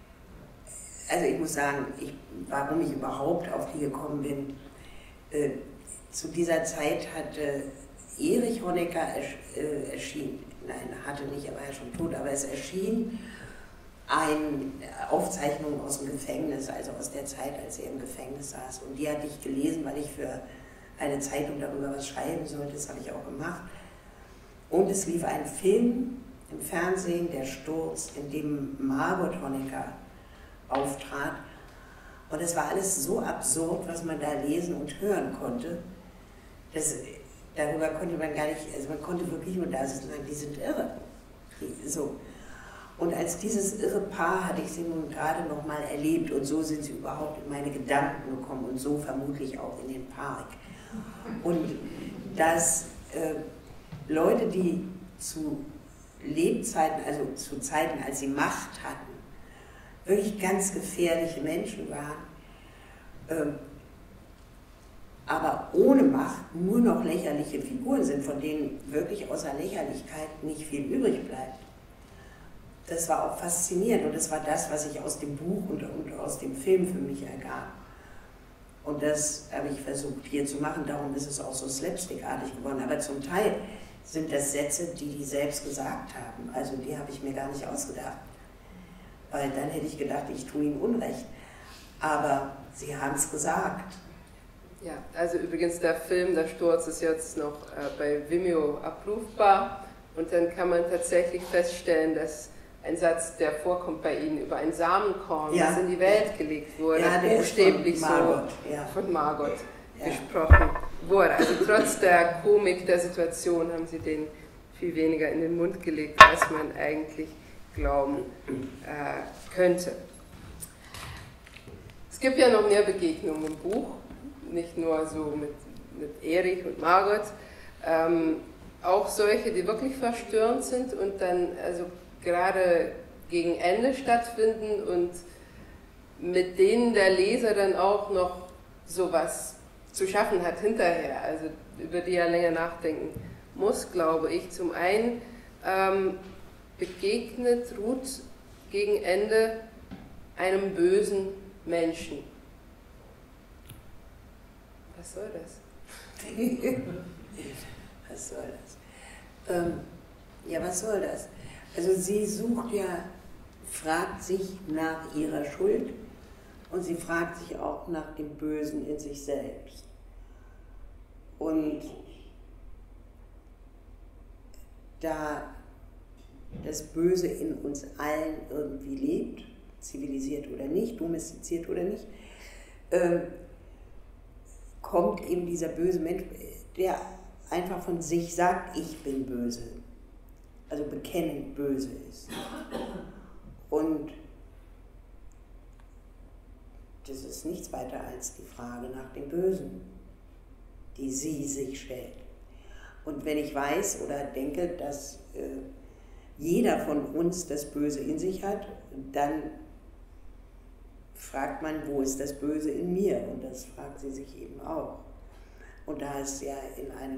also ich muss sagen, ich, warum ich überhaupt auf die gekommen bin, äh, zu dieser Zeit hatte Erich Honecker ersch, äh, erschien, nein, hatte nicht, er war ja schon tot, aber es erschien eine Aufzeichnung aus dem Gefängnis, also aus der Zeit, als er im Gefängnis saß. Und die hatte ich gelesen, weil ich für eine Zeitung darüber was schreiben sollte, das habe ich auch gemacht. Und es lief ein Film im Fernsehen, Der Sturz, in dem Margot Honecker auftrat. Und es war alles so absurd, was man da lesen und hören konnte. Das, darüber konnte man gar nicht, also man konnte wirklich nur da sitzen und sagen, die sind irre. So. Und als dieses irre Paar hatte ich sie nun gerade noch mal erlebt und so sind sie überhaupt in meine Gedanken gekommen und so vermutlich auch in den Park. Und dass äh, Leute, die zu Lebzeiten, also zu Zeiten, als sie Macht hatten, wirklich ganz gefährliche Menschen waren, äh, aber ohne Macht nur noch lächerliche Figuren sind, von denen wirklich außer Lächerlichkeit nicht viel übrig bleibt. Das war auch faszinierend und das war das, was ich aus dem Buch und, und aus dem Film für mich ergab. Und das habe ich versucht hier zu machen, darum ist es auch so slapstickartig geworden. Aber zum Teil sind das Sätze, die die selbst gesagt haben. Also die habe ich mir gar nicht ausgedacht. Weil dann hätte ich gedacht, ich tue ihnen Unrecht. Aber sie haben es gesagt. Ja, also übrigens der Film, der Sturz, ist jetzt noch äh, bei Vimeo abrufbar. Und dann kann man tatsächlich feststellen, dass ein Satz, der vorkommt bei Ihnen, über ein Samenkorn, ja, das in die Welt gelegt wurde, ja, buchstäblich so Margot, ja. von Margot ja. gesprochen wurde. Also trotz der Komik der Situation haben Sie den viel weniger in den Mund gelegt, als man eigentlich glauben äh, könnte. Es gibt ja noch mehr Begegnungen im Buch, nicht nur so mit, mit Erich und Margot, ähm, auch solche, die wirklich verstörend sind und dann also gerade gegen Ende stattfinden und mit denen der Leser dann auch noch sowas zu schaffen hat hinterher, also über die er länger nachdenken muss, glaube ich. Zum einen ähm, begegnet Ruth gegen Ende einem bösen Menschen. Was soll das? Was soll das? Ähm, ja, was soll das? Also sie sucht ja, fragt sich nach ihrer Schuld und sie fragt sich auch nach dem Bösen in sich selbst. Und da das Böse in uns allen irgendwie lebt, zivilisiert oder nicht, domestiziert oder nicht, äh, kommt eben dieser böse Mensch, der einfach von sich sagt, ich bin böse, also bekennend böse ist. Und das ist nichts weiter als die Frage nach dem Bösen, die sie sich stellt. Und wenn ich weiß oder denke, dass äh, jeder von uns das Böse in sich hat, dann fragt man, wo ist das Böse in mir? Und das fragt sie sich eben auch. Und da es ja in einem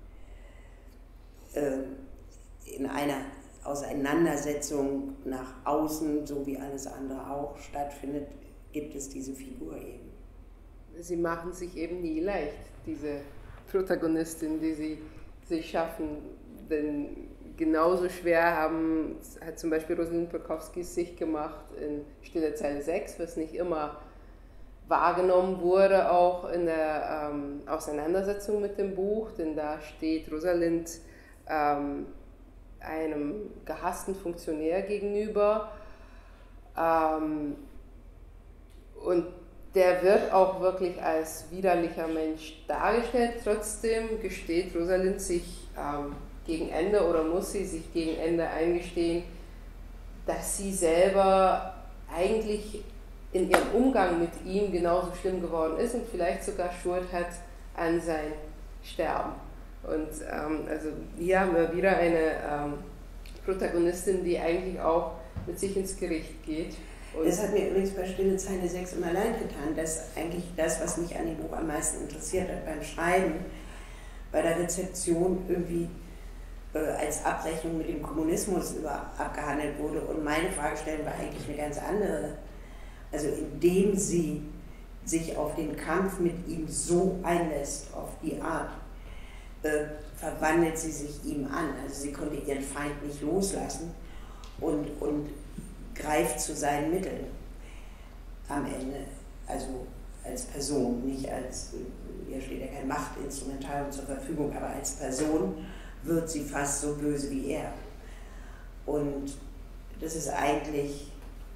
äh, in einer Auseinandersetzung nach außen, so wie alles andere auch stattfindet, gibt es diese Figur eben. Sie machen sich eben nie leicht, diese Protagonistin, die sie sich schaffen, denn genauso schwer haben, hat zum Beispiel Rosalind Bukowski es sich gemacht in Stille Zeile sechs, was nicht immer wahrgenommen wurde, auch in der ähm, Auseinandersetzung mit dem Buch, denn da steht Rosalind ähm, einem gehassten Funktionär gegenüber ähm, und der wird auch wirklich als widerlicher Mensch dargestellt. Trotzdem gesteht Rosalind sich ähm, gegen Ende oder muss sie sich gegen Ende eingestehen, dass sie selber eigentlich in ihrem Umgang mit ihm genauso schlimm geworden ist und vielleicht sogar Schuld hat an sein Sterben. Und ähm, also hier haben wir wieder eine ähm, Protagonistin, die eigentlich auch mit sich ins Gericht geht. Und das hat mir übrigens bei Stille Zeile sechs immer leid getan, dass eigentlich das, was mich an dem Buch am meisten interessiert hat beim Schreiben, bei der Rezeption irgendwie äh, als Abrechnung mit dem Kommunismus über, abgehandelt wurde. Und meine Fragestellung war eigentlich eine ganz andere. Also indem sie sich auf den Kampf mit ihm so einlässt, auf die Art, äh, verwandelt sie sich ihm an. Also sie konnte ihren Feind nicht loslassen und, und greift zu seinen Mitteln am Ende, also als Person, nicht als, hier steht ja kein Machtinstrumentarium zur Verfügung, aber als Person wird sie fast so böse wie er. Und das ist eigentlich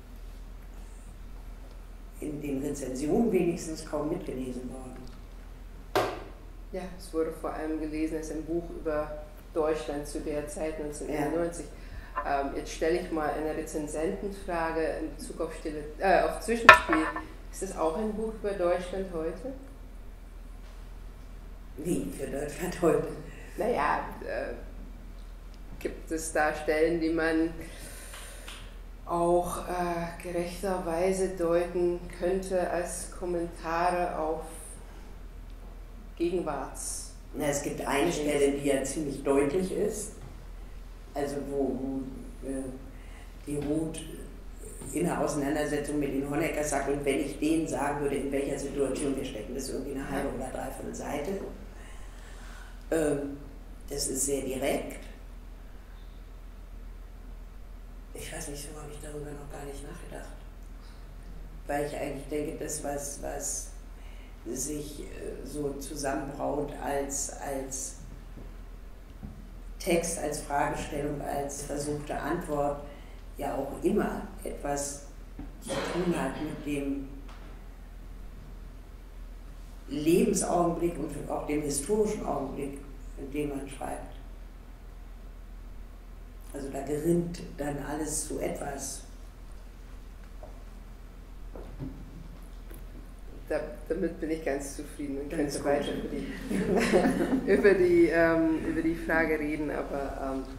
in den Rezensionen wenigstens kaum mitgelesen worden. Ja, es wurde vor allem gelesen als ein Buch über Deutschland zu der Zeit neunzehnhundertneunundneunzig. Ja. Ähm, jetzt stelle ich mal eine Rezensentenfrage in Bezug auf, Stille, äh, auf Zwischenspiel. Ist das auch ein Buch über Deutschland heute? Wie für Deutschland heute? Naja, äh, gibt es da Stellen, die man auch äh, gerechterweise deuten könnte als Kommentare auf Gegenwarts? Na, es gibt eine Stelle, die ja ziemlich deutlich ist. Also wo, wo äh, die Ruth in der Auseinandersetzung mit den Honeckers sagt, und wenn ich denen sagen würde, in welcher Situation wir stecken, das ist irgendwie eine halbe oder dreiviertel Seite. Ähm, das ist sehr direkt. Ich weiß nicht, so habe ich darüber noch gar nicht nachgedacht. Weil ich eigentlich denke, das, was, was sich äh, so zusammenbraut als, als Text, als Fragestellung, als versuchte Antwort, ja auch immer etwas zu tun hat mit dem Lebensaugenblick und auch dem historischen Augenblick, in dem man schreibt. Also da gerinnt dann alles zu etwas. Da, damit bin ich ganz zufrieden und könnte weiter über die, über, die, ähm, über die Frage reden, aber ähm,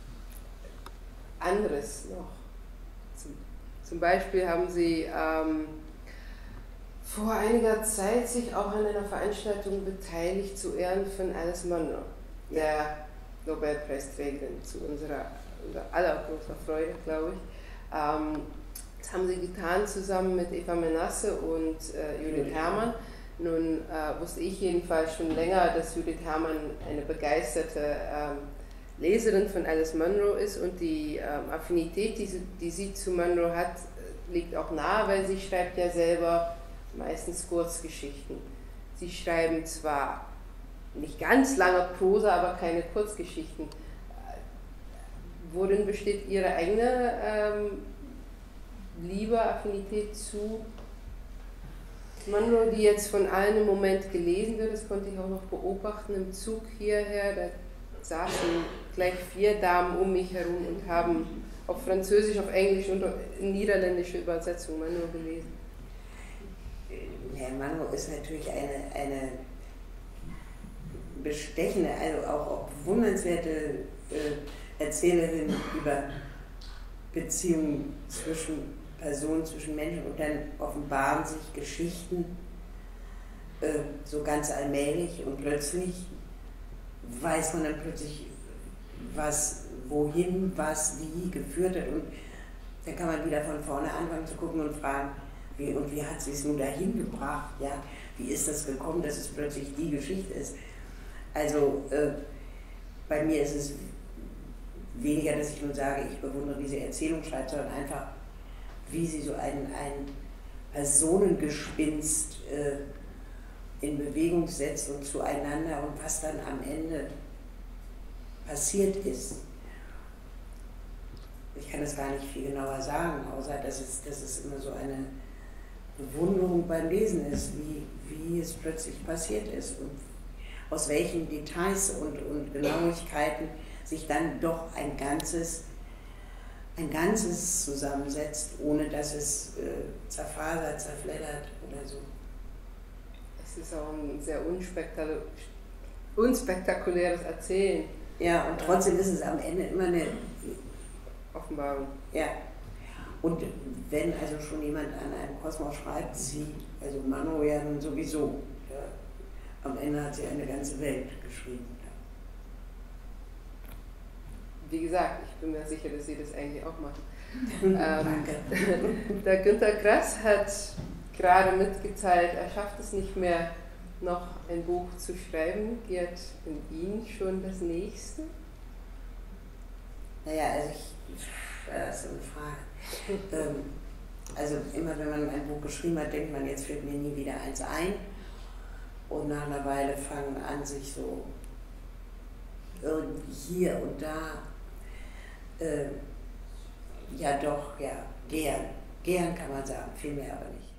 anderes noch. Zum, zum Beispiel haben Sie ähm, vor einiger Zeit sich auch an einer Veranstaltung beteiligt zu Ehren von Alice Munro, der Nobelpreisträgerin, zu unserer, unserer aller großer Freude, glaube ich. Ähm, Das haben sie getan zusammen mit Eva Menasse und äh, Judith Herrmann. Nun äh, wusste ich jedenfalls schon länger, dass Judith Herrmann eine begeisterte ähm, Leserin von Alice Munro ist und die ähm, Affinität, die sie, die sie zu Munro hat, liegt auch nahe, weil sie schreibt ja selber meistens Kurzgeschichten. Sie schreiben zwar nicht ganz lange Prosa, aber keine Kurzgeschichten. Worin besteht Ihre eigene ähm, Liebe, Affinität zu Munro, die jetzt von allen im Moment gelesen wird? Das konnte ich auch noch beobachten im Zug hierher. Da saßen gleich vier Damen um mich herum und haben auf Französisch, auf Englisch und in niederländische Übersetzung Munro gelesen. Ja, Munro ist natürlich eine, eine bestechende, also auch, auch bewundernswerte äh, Erzählerin über Beziehungen zwischen Person zwischen Menschen und dann offenbaren sich Geschichten äh, so ganz allmählich und plötzlich weiß man dann plötzlich, was wohin, was wie geführt hat und dann kann man wieder von vorne anfangen zu gucken und fragen, wie, und wie hat sie es nun dahin gebracht, ja? Wie ist das gekommen, dass es plötzlich die Geschichte ist? Also äh, bei mir ist es weniger, dass ich nur sage, ich bewundere, wie sie Erzählung schreibt, sondern einfach, wie sie so ein, ein Personengespinst äh, in Bewegung setzt und zueinander und was dann am Ende passiert ist. Ich kann es gar nicht viel genauer sagen, außer dass es, dass es immer so eine Bewunderung beim Lesen ist, wie, wie es plötzlich passiert ist und aus welchen Details und, und Genauigkeiten sich dann doch ein Ganzes, ein Ganzes zusammensetzt, ohne dass es äh, zerfasert, zerfleddert oder so. Es ist auch ein sehr unspektakulär, unspektakuläres Erzählen. Ja, und trotzdem ist es am Ende immer eine Offenbarung. Ja. Und wenn also schon jemand an einem Kosmos schreibt, sie, also Mano ja nun sowieso, ja, am Ende hat sie eine ganze Welt geschrieben. Wie gesagt, ich bin mir sicher, dass sie das eigentlich auch machen. Danke. Ähm, der Günter Grass hat gerade mitgeteilt, er schafft es nicht mehr, noch ein Buch zu schreiben. Geht in ihn schon das nächste? Naja, also ich, das ist so eine Frage. ähm, also immer wenn man ein Buch geschrieben hat, denkt man, jetzt fällt mir nie wieder eins ein. Und nach einer Weile fangen an, sich so irgendwie hier und da, äh, ja doch, ja, gern, gern kann man sagen, viel mehr aber nicht.